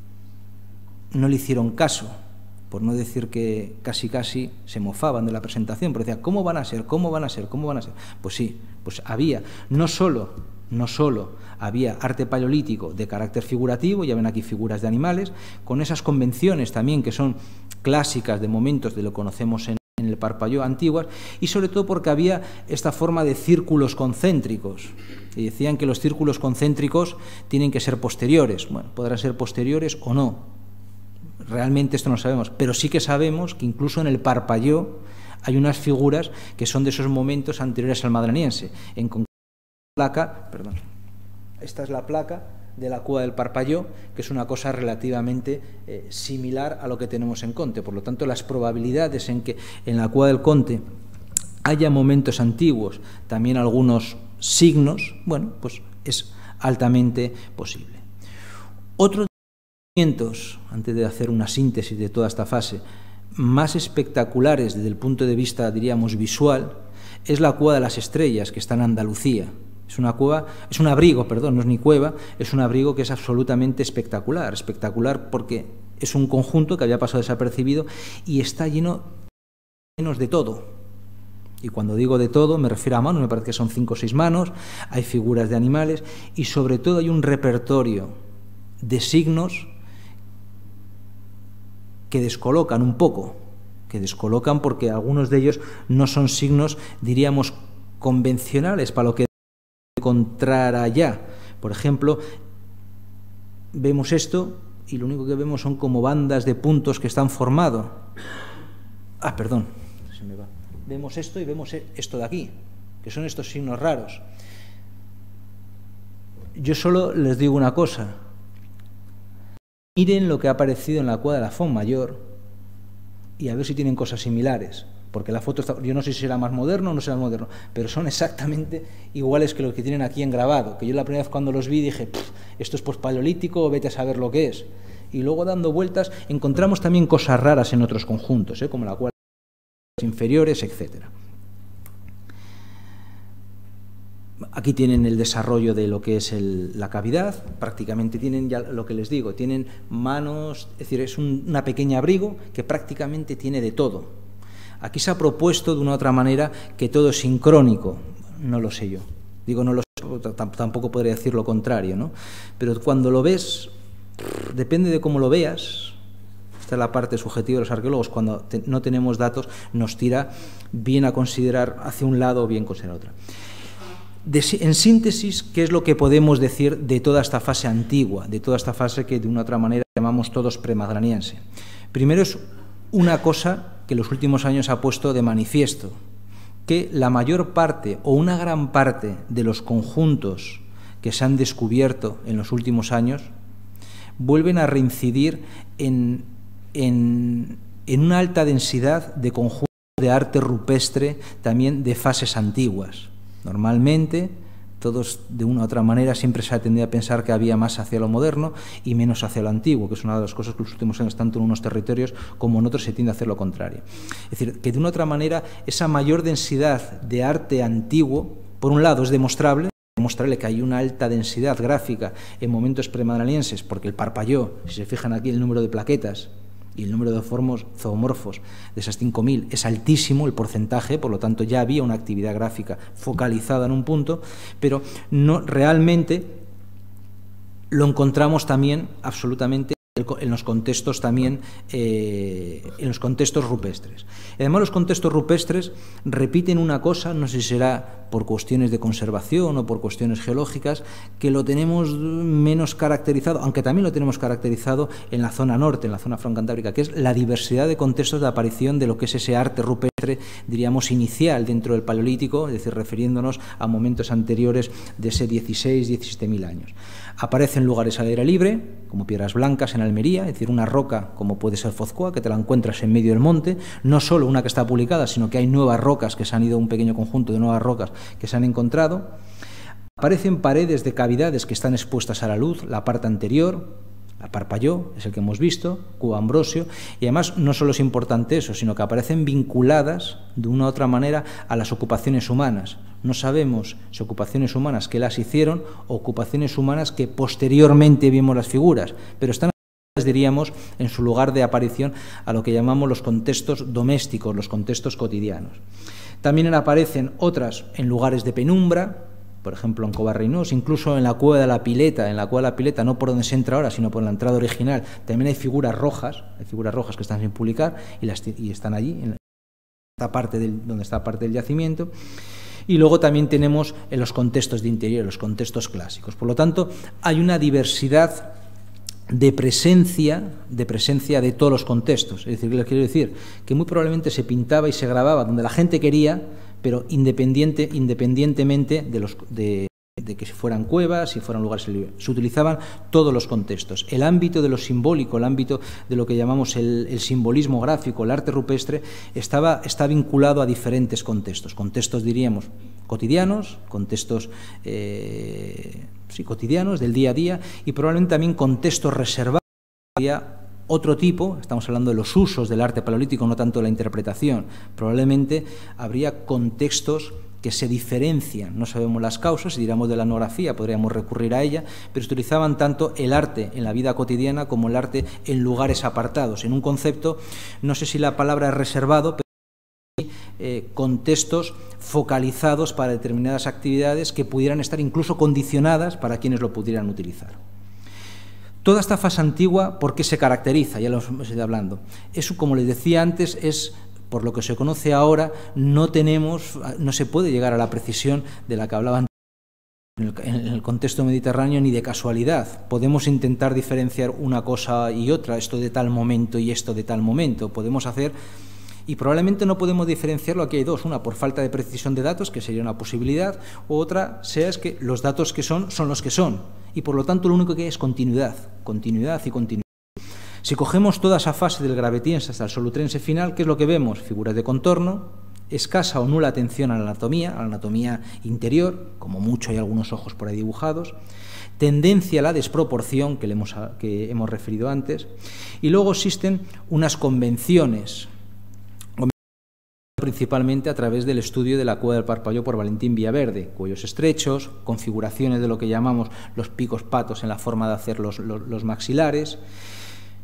no le hicieron caso, por no decir que casi se mofaban de la presentación, pero decían, ¿cómo van a ser? Pues sí, pues había, no solo había arte paleolítico de carácter figurativo, ya ven aquí figuras de animales, con esas convenciones también que son clásicas de momentos de lo que conocemos en el Parpalló antiguas, y sobre todo porque había esta forma de círculos concéntricos, y decían que los círculos concéntricos tienen que ser posteriores. Bueno, podrán ser posteriores o no, realmente esto no sabemos, pero sí que sabemos que incluso en el Parpalló hay unas figuras que son de esos momentos anteriores al Madraniense. En concreto, esta es la placa de la cueva del Parpalló, que es una cosa relativamente similar a lo que tenemos en Conte. Por lo tanto, las probabilidades en que en la cueva del Conte haya momentos antiguos, también algunos signos, bueno, pues es altamente posible. Otros descubrimientos, antes de hacer una síntesis de toda esta fase, más espectaculares desde el punto de vista, diríamos, visual, es la cueva de las Estrellas, que está en Andalucía. Es un abrigo, no es ni cueva, es un abrigo que es absolutamente espectacular porque es un conjunto que había pasado desapercibido y está lleno de todo. Y cuando digo de todo, me refiero a manos, me parece que son 5 o 6 manos, hay figuras de animales y sobre todo hay un repertorio de signos que descolocan un poco, porque algunos de ellos no son signos, diríamos, convencionales para lo que encontrar allá. Por ejemplo, vemos esto y lo único que vemos son como bandas de puntos que están formados. Se me va. Vemos esto y vemos esto de aquí, que son estos signos raros. Yo solo les digo una cosa. Miren lo que ha aparecido en la cueva de la Fontmayor y a ver si tienen cosas similares. Porque la foto yo no sé si será más moderno o no será moderno, pero son exactamente iguales que los que tienen aquí en grabado, que yo la primera vez cuando los vi dije, esto es pospaleolítico, vete a saber lo que es. Y luego dando vueltas encontramos también cosas raras en otros conjuntos, como la cueva de las inferiores, etc. Aquí tienen el desarrollo de lo que es la cavidad, prácticamente tienen ya lo que les digo, tienen manos, es decir, es una pequeña abrigo que prácticamente tiene de todo. Aquí se ha propuesto de una u otra manera que todo es sincrónico, no lo sé yo. Digo, no lo sé, tampoco podría decir lo contrario, ¿no? Pero cuando lo ves, depende de cómo lo veas. Esta es la parte subjetiva de los arqueólogos. Cuando no tenemos datos, nos tira bien a considerar hacia un lado o bien considerar otra. En síntesis, ¿qué es lo que podemos decir de toda esta fase antigua, de toda esta fase que de una u otra manera llamamos todos premagraniense? Primero es una cosa que en los últimos años ha puesto de manifiesto, que la mayor parte o una gran parte de los conjuntos que se han descubierto en los últimos años vuelven a reincidir en una alta densidad de conjuntos de arte rupestre también de fases antiguas. Normalmente, todos de una u otra manera siempre se ha tendido a pensar que había más hacia lo moderno y menos hacia lo antiguo, que es una de las cosas que en los últimos años, tanto en unos territorios como en otros, se tiende a hacer lo contrario. Es decir, que de una u otra manera esa mayor densidad de arte antiguo, por un lado, es demostrable que hay una alta densidad gráfica en momentos premagranienses, porque el Parpalló, si se fijan aquí el número de plaquetas y el número de zoomorfos de esas 5.000 es altísimo el porcentaje, por lo tanto ya había una actividad gráfica focalizada en un punto, pero no realmente lo encontramos también absolutamente en los contextos también en los contextos rupestres. Además, los contextos rupestres repiten una cosa, no sé si será por cuestiones de conservación o por cuestiones geológicas, que lo tenemos menos caracterizado, aunque también lo tenemos caracterizado en la zona norte, en la zona francocantábrica, que es la diversidad de contextos de aparición de lo que es ese arte rupestre, diríamos, inicial dentro del Paleolítico, es decir, refiriéndonos a momentos anteriores de ese 16.000 años. Aparecen lugares al aire libre, como Piedras Blancas en Almería, es decir, una roca como puede ser Fozcoa, que te la encuentras en medio del monte, no solo una que está publicada, sino que hay nuevas rocas que se han ido, un pequeño conjunto de nuevas rocas que se han encontrado. Aparecen paredes de cavidades que están expuestas a la luz, la parte anterior, la Parpalló, es el que hemos visto, Cuba Ambrosio, y además no solo es importante eso, sino que aparecen vinculadas de una u otra manera a las ocupaciones humanas. No sabemos si ocupaciones humanas que las hicieron o ocupaciones humanas que posteriormente vimos las figuras, pero están, diríamos, en su lugar de aparición a lo que llamamos los contextos domésticos, los contextos cotidianos. También aparecen otras en lugares de penumbra, por ejemplo en Covarruinos, incluso en la Cueva de la Pileta, no por donde se entra ahora, sino por la entrada original, también hay figuras rojas que están sin publicar y están allí, en esta parte donde está parte del yacimiento. Y luego también tenemos en los contextos de interior, los contextos clásicos. Por lo tanto, hay una diversidad de presencia de todos los contextos. Es decir, quiero decir que muy probablemente se pintaba y se grababa donde la gente quería, pero independientemente de que si fueran cuevas, si fueran lugares libres. Se utilizaban todos los contextos. El ámbito de lo simbólico, el ámbito de lo que llamamos el simbolismo gráfico, el arte rupestre, está vinculado a diferentes contextos. Contextos, diríamos, cotidianos, contextos cotidianos del día a día, y probablemente también contextos reservados. Otro tipo, estamos hablando de los usos del arte paleolítico, no tanto de la interpretación. Probablemente habría contextos que se diferencian, no sabemos las causas, si diríamos de la etnografía podríamos recurrir a ella, pero se utilizaban tanto el arte en la vida cotidiana como el arte en lugares apartados, en un concepto, no sé si la palabra es reservado, pero contextos focalizados para determinadas actividades que pudieran estar incluso condicionadas para quienes lo pudieran utilizar. Toda esta fase antigua, ¿por qué se caracteriza? Ya lo hemos ido hablando. Eso, como les decía antes, es, por lo que se conoce ahora, no se puede llegar a la precisión de la que hablaban en el contexto mediterráneo ni de casualidad. Podemos intentar diferenciar una cosa y otra, esto de tal momento y esto de tal momento. Podemos hacer, y probablemente no podemos diferenciarlo. Aquí hay dos: una por falta de precisión de datos, que sería una posibilidad, o otra sea es que los datos que son los que son, y por lo tanto lo único que hay es continuidad y continuidad. Si cogemos toda esa fase del gravetiense hasta el solutrense final, ¿qué es lo que vemos? Figuras de contorno, escasa o nula atención a la anatomía interior, como mucho hay algunos ojos por ahí dibujados, tendencia a la desproporción que hemos referido antes, y luego existen unas convenciones, principalmente a través del estudio de la Cueva del Parpalló por Valentín Villaverde: cuellos estrechos, configuraciones de lo que llamamos los picos patos en la forma de hacer los maxilares.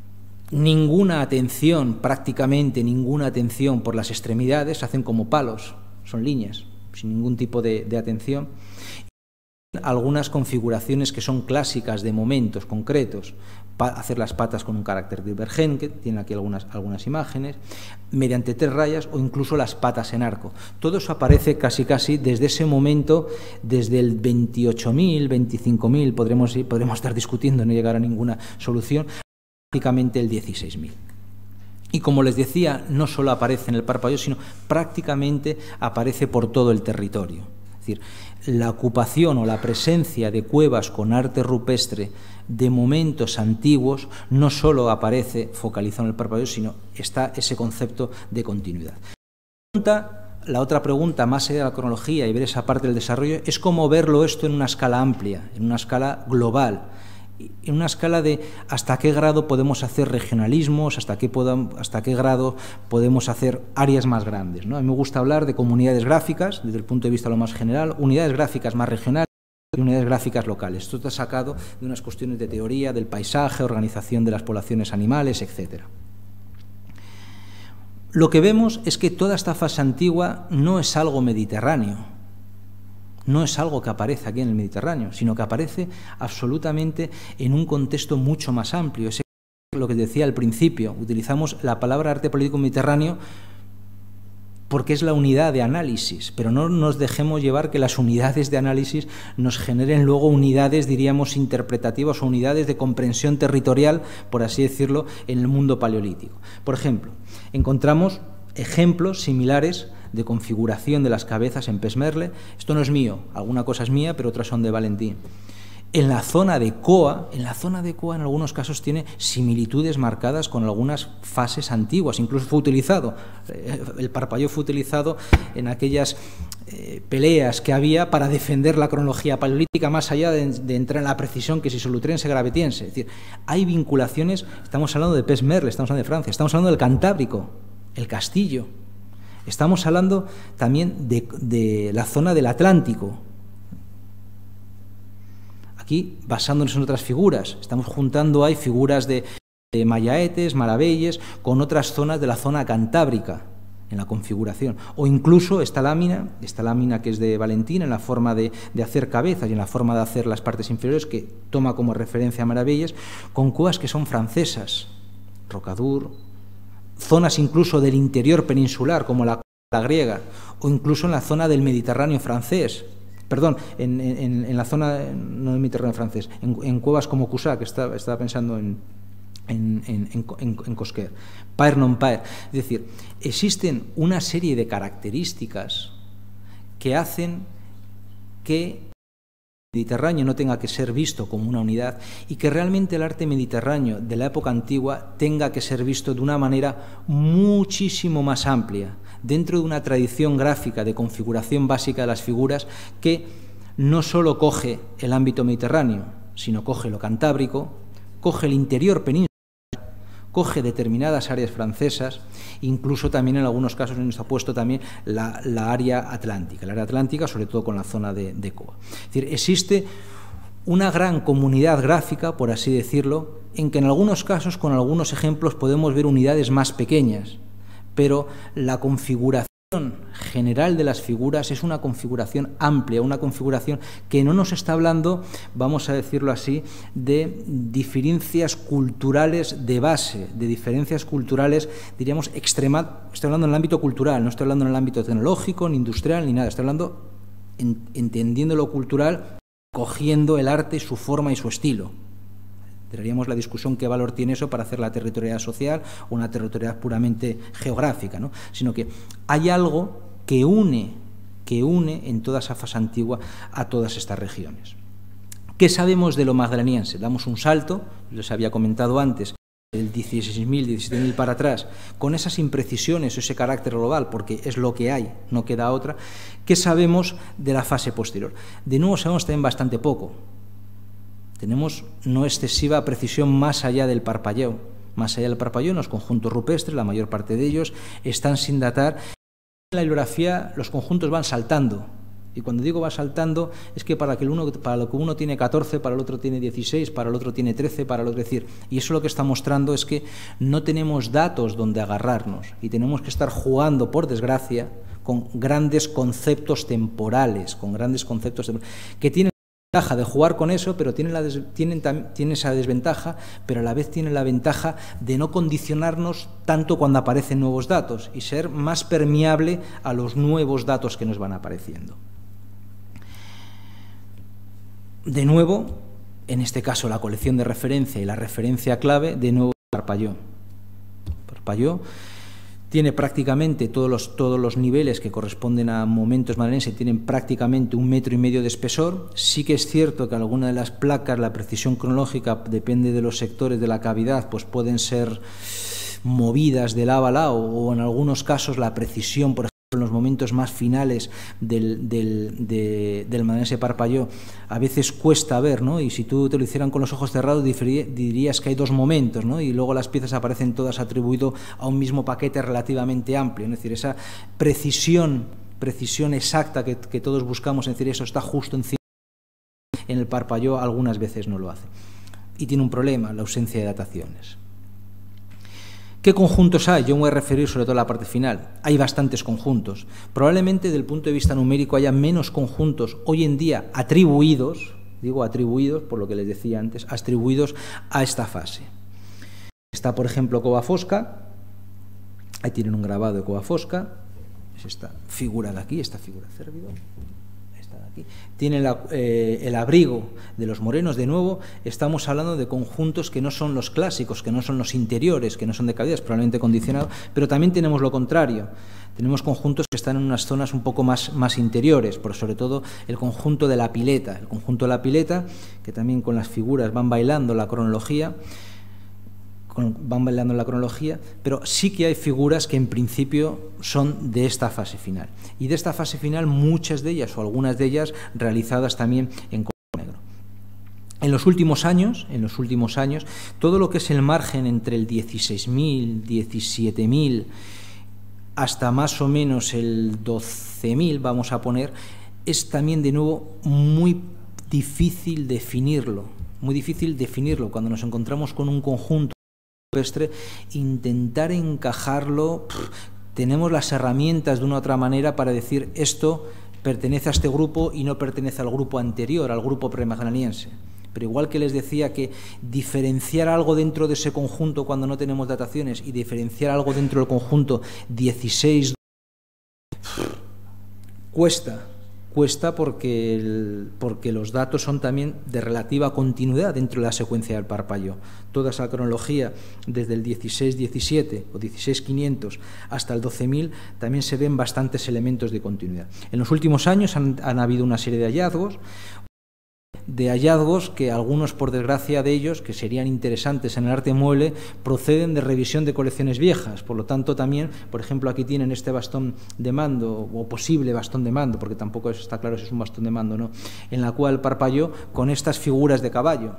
ninguna atención, prácticamente ninguna atención por las extremidades, hacen como palos, son líneas, sin ningún tipo de atención. Algunas configuraciones que son clásicas de momentos concretos, hacer las patas con un carácter divergente, tiene aquí algunas imágenes, mediante 3 rayas o incluso las patas en arco. Todo eso aparece casi desde ese momento, desde el 28.000, 25.000, podremos estar discutiendo, no llegar a ninguna solución, prácticamente el 16.000. Y como les decía, no solo aparece en el Parpalló, sino prácticamente aparece por todo el territorio. Es decir, la ocupación o la presencia de cuevas con arte rupestre de momentos antiguos no solo aparece focalizado en el Parpalló, sino está ese concepto de continuidad. La otra pregunta, más allá de la cronología y ver esa parte del desarrollo, es cómo verlo esto en una escala amplia, en una escala global, en una escala de hasta qué grado podemos hacer regionalismos, hasta qué grado podemos hacer áreas más grandes, ¿no? A mí me gusta hablar de comunidades gráficas, desde el punto de vista lo más general, unidades gráficas más regionales y unidades gráficas locales. Esto está sacado de unas cuestiones de teoría, del paisaje, organización de las poblaciones animales, etc. Lo que vemos es que toda esta fase antigua no es algo mediterráneo, no es algo que aparece aquí en el Mediterráneo, sino que aparece absolutamente en un contexto mucho más amplio. Es lo que decía al principio, utilizamos la palabra arte político mediterráneo porque es la unidad de análisis, pero no nos dejemos llevar que las unidades de análisis nos generen luego unidades, diríamos, interpretativas o unidades de comprensión territorial, por así decirlo, en el mundo paleolítico. Por ejemplo, encontramos ejemplos similares de configuración de las cabezas en Pesmerle. Esto no es mío, alguna cosa es mía, pero otras son de Valentín. En la zona de Coa, en algunos casos tiene similitudes marcadas con algunas fases antiguas, incluso fue utilizado, el Parpalló fue utilizado en aquellas peleas que había para defender la cronología paleolítica, más allá de entrar en la precisión que si solutrense, gravetiense. Es decir, hay vinculaciones, estamos hablando de Pesmerle, estamos hablando de Francia, estamos hablando del Cantábrico, el Castillo. Estamos hablando también de la zona del Atlántico. Aquí, basándonos en otras figuras, estamos juntando ahí figuras de Mayaetes, Maravelles, con otras zonas de la zona cantábrica en la configuración. O incluso esta lámina que es de Valentín, en la forma de hacer cabezas y en la forma de hacer las partes inferiores, que toma como referencia a Maravelles, con cuevas que son francesas, Rocadur, zonas incluso del interior peninsular, como la griega, o incluso en la zona del Mediterráneo francés, perdón, en la zona, no del Mediterráneo francés, en cuevas como Cusack, estaba pensando en Cosquer, Paer non Paer. Es decir, existen una serie de características que hacen que el Mediterráneo no tenga que ser visto como una unidad y que realmente el arte mediterráneo de la época antigua tenga que ser visto de una manera muchísimo más amplia, dentro de una tradición gráfica de configuración básica de las figuras que no solo coge el ámbito mediterráneo, sino coge lo cantábrico, coge el interior peninsular, coge determinadas áreas francesas, incluso también en algunos casos nos ha puesto también la área atlántica, sobre todo con la zona de Coa. Es decir, existe una gran comunidad gráfica, por así decirlo, en que en algunos casos, con algunos ejemplos, podemos ver unidades más pequeñas, pero la configuración general de las figuras es una configuración amplia, una configuración que no nos está hablando, vamos a decirlo así, de diferencias culturales de base, de diferencias culturales, diríamos, extremas. Estoy hablando en el ámbito cultural, no estoy hablando en el ámbito tecnológico, ni industrial, ni nada. Estoy hablando entendiendo lo cultural, cogiendo el arte, su forma y su estilo. Tendríamos la discusión qué valor tiene eso para hacer la territorialidad social o una territorialidad puramente geográfica, ¿no? Sino que hay algo que une en toda esa fase antigua a todas estas regiones. ¿Qué sabemos de lo magdaleniense? Damos un salto, les había comentado antes, del 16.000, 17.000 para atrás, con esas imprecisiones, ese carácter global, porque es lo que hay, no queda otra. ¿Qué sabemos de la fase posterior? De nuevo sabemos también bastante poco. Tenemos no excesiva precisión más allá del Parpalló. Más allá del Parpalló, en los conjuntos rupestres, la mayor parte de ellos están sin datar. En la hidrografía los conjuntos van saltando Y cuando digo va saltando, es que para lo que uno tiene 14, para el otro tiene 16, para el otro tiene 13, para el otro decir. Y eso lo que está mostrando es que no tenemos datos donde agarrarnos y tenemos que estar jugando, por desgracia, con grandes conceptos temporales, que tienen la ventaja de jugar con eso, pero tienen esa desventaja, pero a la vez tienen la ventaja de no condicionarnos tanto cuando aparecen nuevos datos y ser más permeable a los nuevos datos que nos van apareciendo. De nuevo, en este caso la colección de referencia y la referencia clave, de nuevo Parpaillot. Parpaillot tiene prácticamente todos los niveles que corresponden a momentos madrilenses, tienen prácticamente 1,5 metros de espesor. Sí que es cierto que alguna de las placas, la precisión cronológica, depende de los sectores de la cavidad, pues pueden ser movidas de lado a lado, o en algunos casos la precisión, por ejemplo, en los momentos más finales del madrilense Parpaillot, a veces cuesta ver, ¿no? Y si tú te lo hicieran con los ojos cerrados, dirías que hay 2 momentos, ¿no? Y luego las piezas aparecen todas atribuido a un mismo paquete relativamente amplio, es decir, esa precisión exacta que todos buscamos, es decir, eso está justo encima. En el Parpaillot algunas veces no lo hace. Y tiene un problema, la ausencia de dataciones. ¿Qué conjuntos hay? Yo me voy a referir sobre todo a la parte final. Hay bastantes conjuntos. Probablemente desde el punto de vista numérico haya menos conjuntos hoy en día atribuidos, digo atribuidos por lo que les decía antes, atribuidos a esta fase. Está, por ejemplo, Cova Fosca. Ahí tienen un grabado de Cova Fosca. Es esta figura de aquí, esta figura cérvido. Tiene el abrigo de los morenos. De nuevo, estamos hablando de conjuntos que no son los clásicos, que no son los interiores, que no son de cavidades, probablemente condicionados, pero también tenemos lo contrario. Tenemos conjuntos que están en unas zonas un poco más interiores, por sobre todo el conjunto de la pileta. El conjunto de la pileta, que también con las figuras van bailando la cronología, pero sí que hay figuras que en principio son de esta fase final. Y de esta fase final muchas de ellas o algunas de ellas realizadas también en color negro. En los últimos años, todo lo que es el margen entre el 16.000, 17.000 hasta más o menos el 12.000, vamos a poner, es también de nuevo muy difícil definirlo. Cuando nos encontramos con un conjunto rupestre, intentar encajarlo, tenemos las herramientas de una u otra manera para decir esto pertenece a este grupo y no pertenece al grupo anterior, al grupo premagnaniense. Pero igual que les decía que diferenciar algo dentro de ese conjunto cuando no tenemos dataciones y diferenciar algo dentro del conjunto 16 cuesta porque los datos son también de relativa continuidad dentro de la secuencia del Parpaillot. Toda esa cronología desde el 16-17 o 16.500 hasta el 12.000 también se ven bastantes elementos de continuidad. En los últimos años han habido una serie de hallazgos que algunos, por desgracia de ellos, que serían interesantes en el arte mueble, proceden de revisión de colecciones viejas. Por lo tanto, también, por ejemplo, aquí tienen este bastón de mando, o posible bastón de mando, porque tampoco está claro si es un bastón de mando o no, en la cual Parpaillot, con estas figuras de caballo.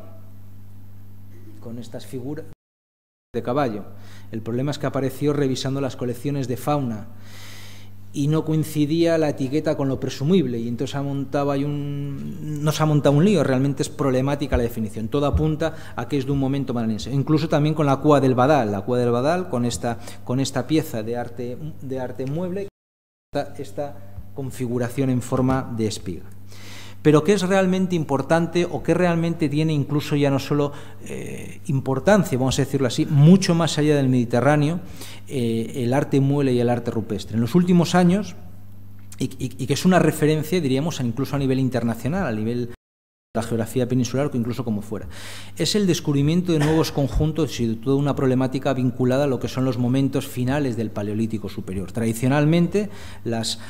El problema es que apareció revisando las colecciones de fauna y no coincidía la etiqueta con lo presumible, y entonces nos ha montado un lío. Realmente es problemática la definición. Todo apunta a que es de un momento madrilense. Incluso también con la Cua del Badal, con esta pieza de arte mueble, esta configuración en forma de espiga. Pero ¿qué es realmente importante o qué realmente tiene incluso ya no solo importancia, vamos a decirlo así, mucho más allá del Mediterráneo, el arte mueble y el arte rupestre? En los últimos años, y que es una referencia, diríamos, incluso a nivel internacional, a nivel la geografía peninsular o incluso como fuera, es el descubrimiento de nuevos conjuntos y de toda una problemática vinculada a lo que son los momentos finales del Paleolítico Superior. Tradicionalmente, las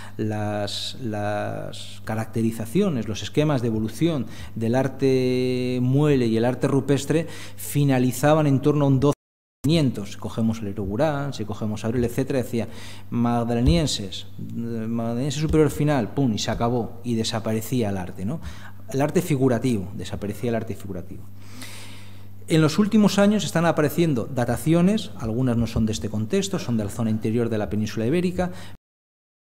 caracterizaciones, los esquemas de evolución del arte mueble y el arte rupestre finalizaban en torno a un 12.500. Si cogemos el Eroburán, si cogemos Abril, etcétera, decía Magdaleniense superior final, pum, y se acabó, y desaparecía el arte, ¿no? El arte figurativo, desaparecía el arte figurativo. En los últimos años están apareciendo dataciones, algunas no son de este contexto, son de la zona interior de la península ibérica,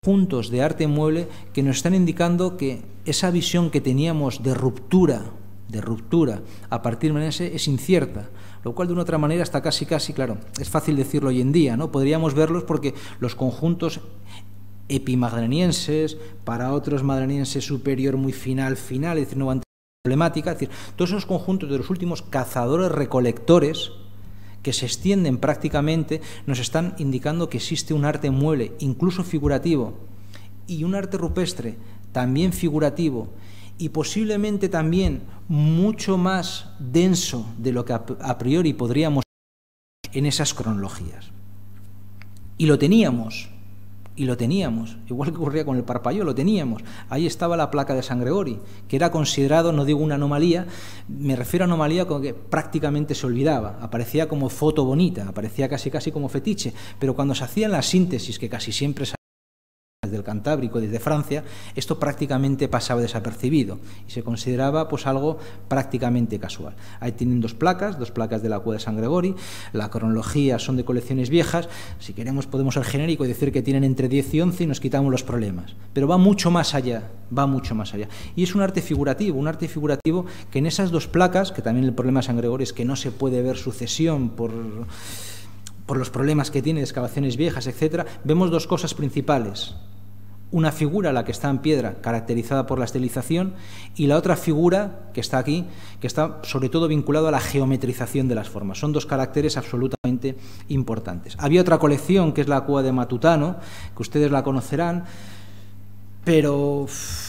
puntos de arte mueble que nos están indicando que esa visión que teníamos de ruptura a partir de ese es incierta, lo cual de una otra manera está casi, claro, es fácil decirlo hoy en día, ¿no? Podríamos verlos porque los conjuntos epimagranienses, para otros magranienses superior muy final, es decir, no van a tener problemática, es decir, todos esos conjuntos de los últimos cazadores-recolectores que se extienden prácticamente nos están indicando que existe un arte mueble, incluso figurativo, y un arte rupestre, también figurativo, y posiblemente también mucho más denso de lo que a priori podríamos en esas cronologías. Y lo teníamos, igual que ocurría con el Parpalló, lo teníamos. Ahí estaba la placa de San Gregori, que era considerado, no digo una anomalía, me refiero a anomalía con que prácticamente se olvidaba, aparecía como foto bonita, aparecía casi como fetiche, pero cuando se hacían las síntesis, que casi siempre se desde el Cantábrico, desde Francia, esto prácticamente pasaba desapercibido y se consideraba pues algo prácticamente casual. Ahí tienen dos placas de la cueva de San Gregori, la cronología son de colecciones viejas, si queremos podemos ser genérico y decir que tienen entre 10 y 11 y nos quitamos los problemas, pero va mucho más allá, y es un arte figurativo que en esas dos placas, que también el problema de San Gregori es que no se puede ver sucesión por los problemas que tiene de excavaciones viejas, etcétera, vemos dos cosas principales. Una figura, la que está en piedra, caracterizada por la estilización, y la otra figura que está aquí, que está sobre todo vinculado a la geometrización de las formas. Son dos caracteres absolutamente importantes. Había otra colección, que es la cueva de Matutano, que ustedes la conocerán, pero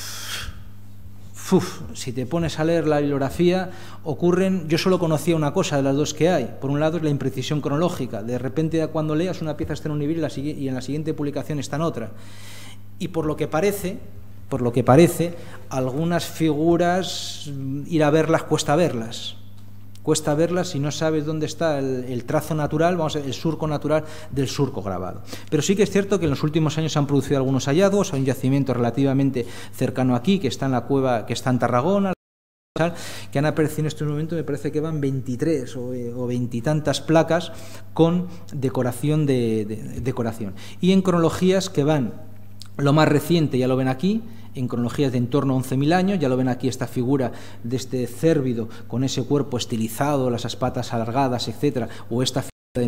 si te pones a leer la bibliografía, yo solo conocía una cosa de las dos que hay. Por un lado es la imprecisión cronológica. De repente, cuando leas, una pieza está en un nivel y en la siguiente publicación está en otra. Y por lo que parece, algunas figuras, ir a verlas cuesta verlas. Si no sabes dónde está el trazo natural, el surco natural del surco grabado. Pero sí que es cierto que en los últimos años se han producido algunos hallazgos. Hay un yacimiento relativamente cercano aquí, que está en la cueva, que está en Tarragona, que han aparecido en este momento, me parece que van 23 o 20 y tantas placas con decoración decoración. Y en cronologías que van, lo más reciente ya lo ven aquí, en cronologías de en torno a 11.000 años, ya lo ven aquí esta figura de este cérvido con ese cuerpo estilizado, las patas alargadas, etcétera, o esta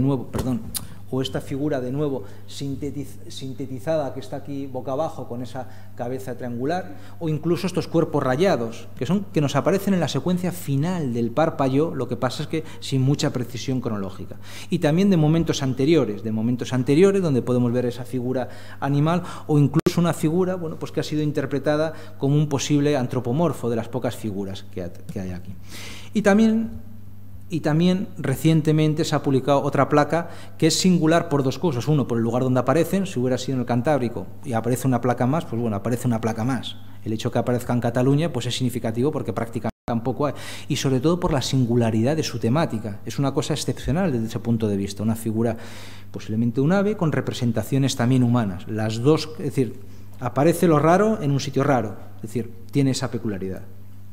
figura de nuevo sintetizada, que está aquí boca abajo con esa cabeza triangular, o incluso estos cuerpos rayados, que nos aparecen en la secuencia final del Parpalló, lo que pasa es que sin mucha precisión cronológica. Y también de momentos anteriores donde podemos ver esa figura animal, o incluso una figura pues que ha sido interpretada como un posible antropomorfo de las pocas figuras que hay aquí. Y también recientemente se ha publicado otra placa que es singular por dos cosas. Uno, por el lugar donde aparecen. Si hubiera sido en el Cantábrico y aparece una placa más, pues bueno, aparece una placa más. El hecho de que aparezca en Cataluña pues es significativo porque prácticamente tampoco hay. Y sobre todo por la singularidad de su temática. Es una cosa excepcional desde ese punto de vista. Una figura, posiblemente un ave, con representaciones también humanas. Las dos, es decir, aparece lo raro en un sitio raro. Es decir, tiene esa peculiaridad.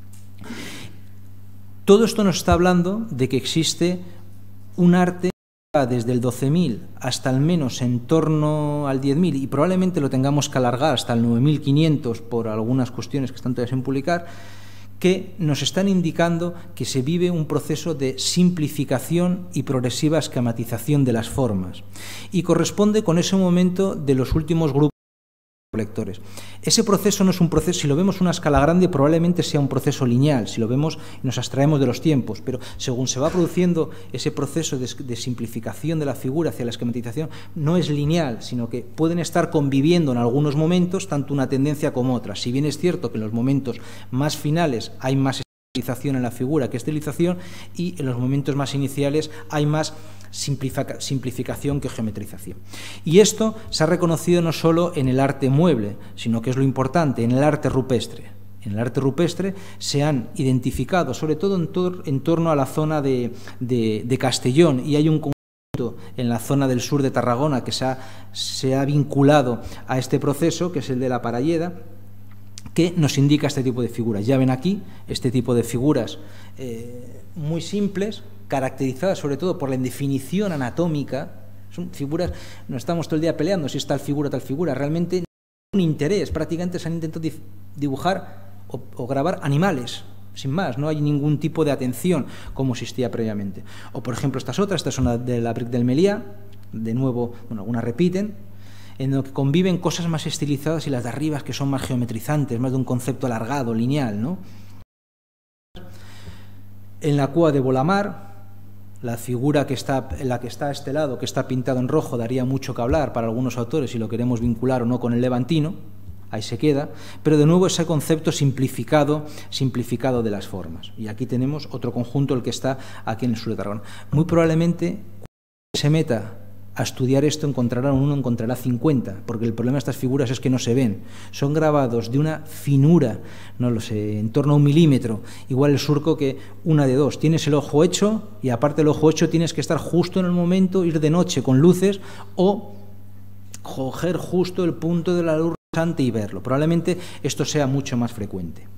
Todo esto nos está hablando de que existe un arte desde el 12.000 hasta al menos en torno al 10.000 y probablemente lo tengamos que alargar hasta el 9.500 por algunas cuestiones que están todavía sin publicar, que nos están indicando que se vive un proceso de simplificación y progresiva esquematización de las formas y corresponde con ese momento de los últimos grupos lectores. Ese proceso no es un proceso, si lo vemos a una escala grande probablemente sea un proceso lineal, si lo vemos y nos abstraemos de los tiempos, pero según se va produciendo ese proceso de simplificación de la figura hacia la esquematización, no es lineal, sino que pueden estar conviviendo en algunos momentos tanto una tendencia como otra. Si bien es cierto que en los momentos más finales hay más estilización en la figura que estilización y en los momentos más iniciales hay más simplificación que geometrización. Y esto se ha reconocido no solo en el arte mueble, sino que es lo importante, en el arte rupestre. En el arte rupestre se han identificado, sobre todo en torno a la zona de Castellón, y hay un conjunto en la zona del sur de Tarragona que se ha vinculado a este proceso, que es el de la Paralleda, que nos indica este tipo de figuras. Ya ven aquí este tipo de figuras muy simples, caracterizadas sobre todo por la indefinición anatómica. Son figuras, no estamos todo el día peleando si es tal figura, realmente un interés, prácticamente se han intentado dibujar o grabar animales, sin más, no hay ningún tipo de atención como existía previamente. O, por ejemplo, esta es una de la Brique del Meliá, de nuevo, bueno, algunas repiten, en lo que conviven cosas más estilizadas y las de arriba que son más geometrizantes, más de un concepto alargado, lineal, ¿no? En la Cua de Volamar, la figura en la que está a este lado, que está pintado en rojo, daría mucho que hablar para algunos autores si lo queremos vincular o no con el levantino, ahí se queda, pero de nuevo ese concepto simplificado de las formas. Y aquí tenemos otro conjunto, el que está aquí en el sur de Tarragona. Muy probablemente, cuando se meta a estudiar esto, encontrará 50, porque el problema de estas figuras es que no se ven. Son grabados de una finura, no lo sé, en torno a 1 milímetro, igual el surco que una de dos. Tienes el ojo hecho y aparte del ojo hecho tienes que estar justo en el momento, ir de noche con luces o coger justo el punto de la luz rasante y verlo. Probablemente esto sea mucho más frecuente.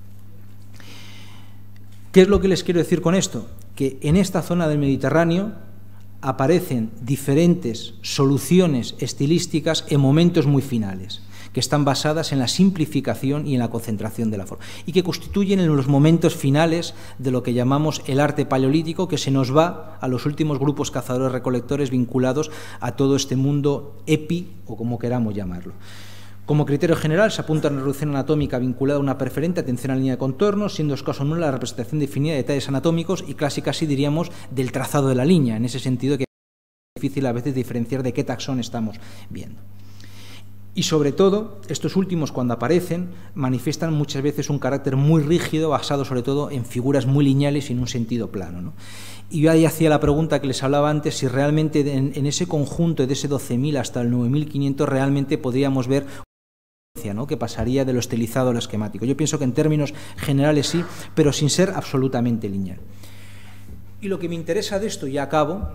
¿Qué es lo que les quiero decir con esto? Que en esta zona del Mediterráneo aparecen diferentes soluciones estilísticas en momentos muy finales, que están basadas en la simplificación y en la concentración de la forma, y que constituyen en los momentos finales de lo que llamamos el arte paleolítico, que se nos va a los últimos grupos cazadores-recolectores vinculados a todo este mundo epi, o como queramos llamarlo. Como criterio general, se apunta a una reducción anatómica vinculada a una preferente atención a la línea de contornos, siendo escaso nula la representación definida de detalles anatómicos y casi diríamos del trazado de la línea, en ese sentido que es difícil a veces diferenciar de qué taxón estamos viendo. Y sobre todo, estos últimos cuando aparecen manifiestan muchas veces un carácter muy rígido, basado sobre todo en figuras muy lineales y en un sentido plano, ¿no? Y yo ahí hacía la pregunta que les hablaba antes, si realmente en ese conjunto de ese 12.000 hasta el 9.500 realmente podríamos ver, ¿no?, que pasaría de lo estilizado a lo esquemático. Yo pienso que en términos generales sí, pero sin ser absolutamente lineal. Y lo que me interesa de esto, y ya acabo,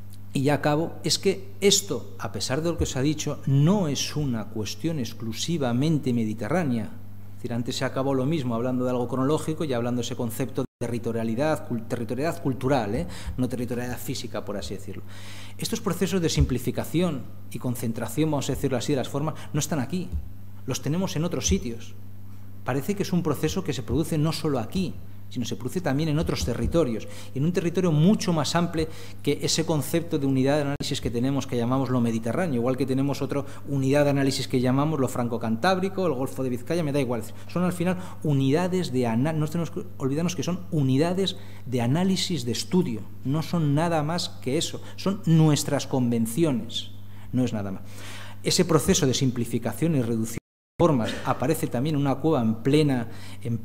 es que esto, a pesar de lo que os ha dicho, no es una cuestión exclusivamente mediterránea. Es decir, antes se acabó lo mismo hablando de algo cronológico y hablando de ese concepto de territorialidad cultural, no territorialidad física, por así decirlo. Estos procesos de simplificación y concentración, vamos a decirlo así, de las formas, no están aquí. Los tenemos en otros sitios. Parece que es un proceso que se produce no solo aquí, sino se produce también en otros territorios, y en un territorio mucho más amplio que ese concepto de unidad de análisis que tenemos, que llamamos lo mediterráneo, igual que tenemos otra unidad de análisis que llamamos lo franco-cantábrico, el Golfo de Vizcaya, me da igual. Son al final unidades de análisis, no tenemos que olvidarnos que son unidades de análisis de estudio, no son nada más que eso, son nuestras convenciones, no es nada más. Ese proceso de simplificación y reducción formas aparece también en una cueva en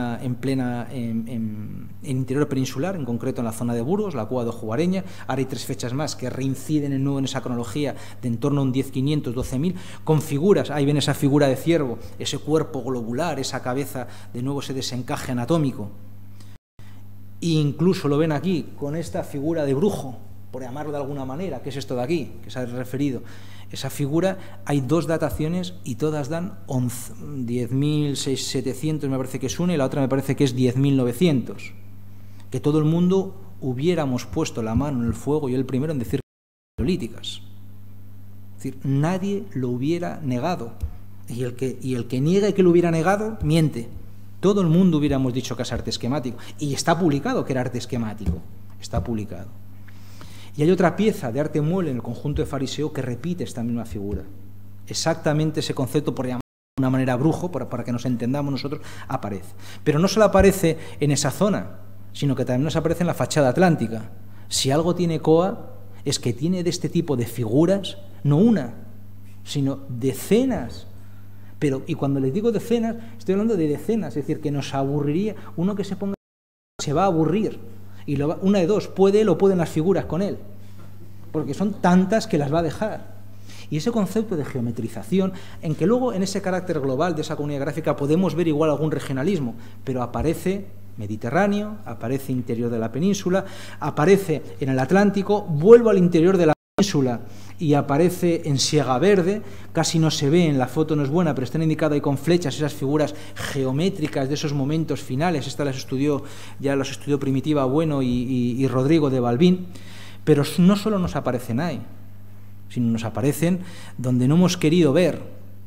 interior peninsular, en concreto en la zona de Burgos, la cueva de Ojuareña. Ahora hay 3 fechas más que reinciden de nuevo en esa cronología de en torno a un 10.500, 12.000, con figuras. Ahí ven esa figura de ciervo, ese cuerpo globular, esa cabeza, de nuevo ese desencaje anatómico. E incluso lo ven aquí con esta figura de brujo, por llamarlo de alguna manera, que es esto de aquí, que se ha referido. Esa figura, hay 2 dataciones y todas dan 10.700, me parece que es una, y la otra me parece que es 10.900. Que todo el mundo hubiéramos puesto la mano en el fuego, yo el primero, en decir paleolíticas. Es decir, nadie lo hubiera negado. Y el que niegue que lo hubiera negado, miente. Todo el mundo hubiéramos dicho que es arte esquemático. Y está publicado que era arte esquemático. Está publicado. Y hay otra pieza de arte mueble en el conjunto de Fariseo que repite esta misma figura. Exactamente ese concepto, por llamarlo de una manera brujo, para que nos entendamos nosotros, aparece. Pero no solo aparece en esa zona, sino que también nos aparece en la fachada atlántica. Si algo tiene Coa, es que tiene de este tipo de figuras, no una, sino decenas. Y cuando les digo decenas, estoy hablando de decenas, es decir, que nos aburriría, uno que se ponga se va a aburrir. Y una de dos, puede él o pueden las figuras con él, porque son tantas que las va a dejar. Y ese concepto de geometrización, en que luego en ese carácter global de esa comunidad gráfica podemos ver igual algún regionalismo, pero aparece Mediterráneo, aparece interior de la península, aparece en el Atlántico, vuelvo al interior de la península y aparece en Siega Verde, casi no se ve, en la foto no es buena, pero están indicadas ahí con flechas esas figuras geométricas de esos momentos finales. Estas las estudió Primitiva Bueno y Rodrigo de Balbín, pero no solo nos aparecen ahí, sino nos aparecen donde no hemos querido ver,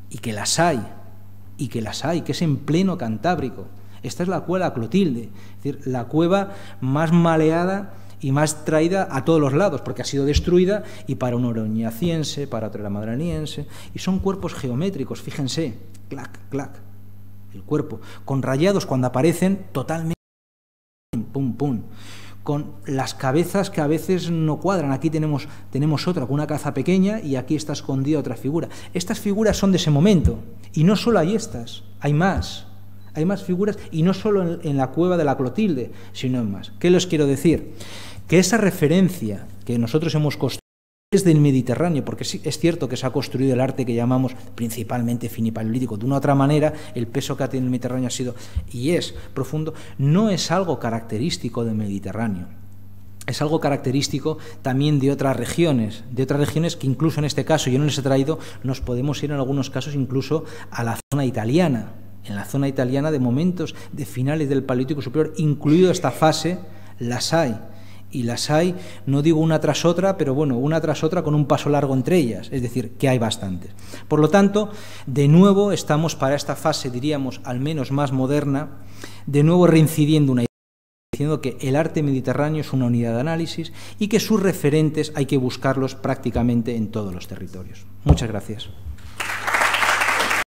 y que las hay, que es en pleno Cantábrico. Esta es la cueva Clotilde, es decir, la cueva más maleada y más traída a todos los lados, porque ha sido destruida, y para un oroñaciense, para otro madraniense, y son cuerpos geométricos, fíjense, clac, clac, el cuerpo, con rayados cuando aparecen totalmente, pum, pum, con las cabezas que a veces no cuadran. Aquí tenemos otra con una cabeza pequeña y aquí está escondida otra figura. Estas figuras son de ese momento, y no solo hay estas, hay más figuras, y no solo en la cueva de la Clotilde, sino en más. ¿Qué les quiero decir? Que esa referencia que nosotros hemos construido desde el Mediterráneo, porque sí, es cierto que se ha construido el arte que llamamos principalmente finipaleolítico, de una u otra manera el peso que ha tenido el Mediterráneo ha sido y es profundo, no es algo característico del Mediterráneo. Es algo característico también de otras regiones que incluso en este caso, yo no les he traído, nos podemos ir en algunos casos incluso a la zona italiana. En la zona italiana de momentos de finales del Paleolítico Superior, incluido esta fase, las hay. Y las hay, no digo una tras otra, pero bueno, una tras otra con un paso largo entre ellas, es decir, que hay bastantes. Por lo tanto, de nuevo estamos para esta fase, diríamos, al menos más moderna, de nuevo reincidiendo una idea, diciendo que el arte mediterráneo es una unidad de análisis y que sus referentes hay que buscarlos prácticamente en todos los territorios. Muchas gracias.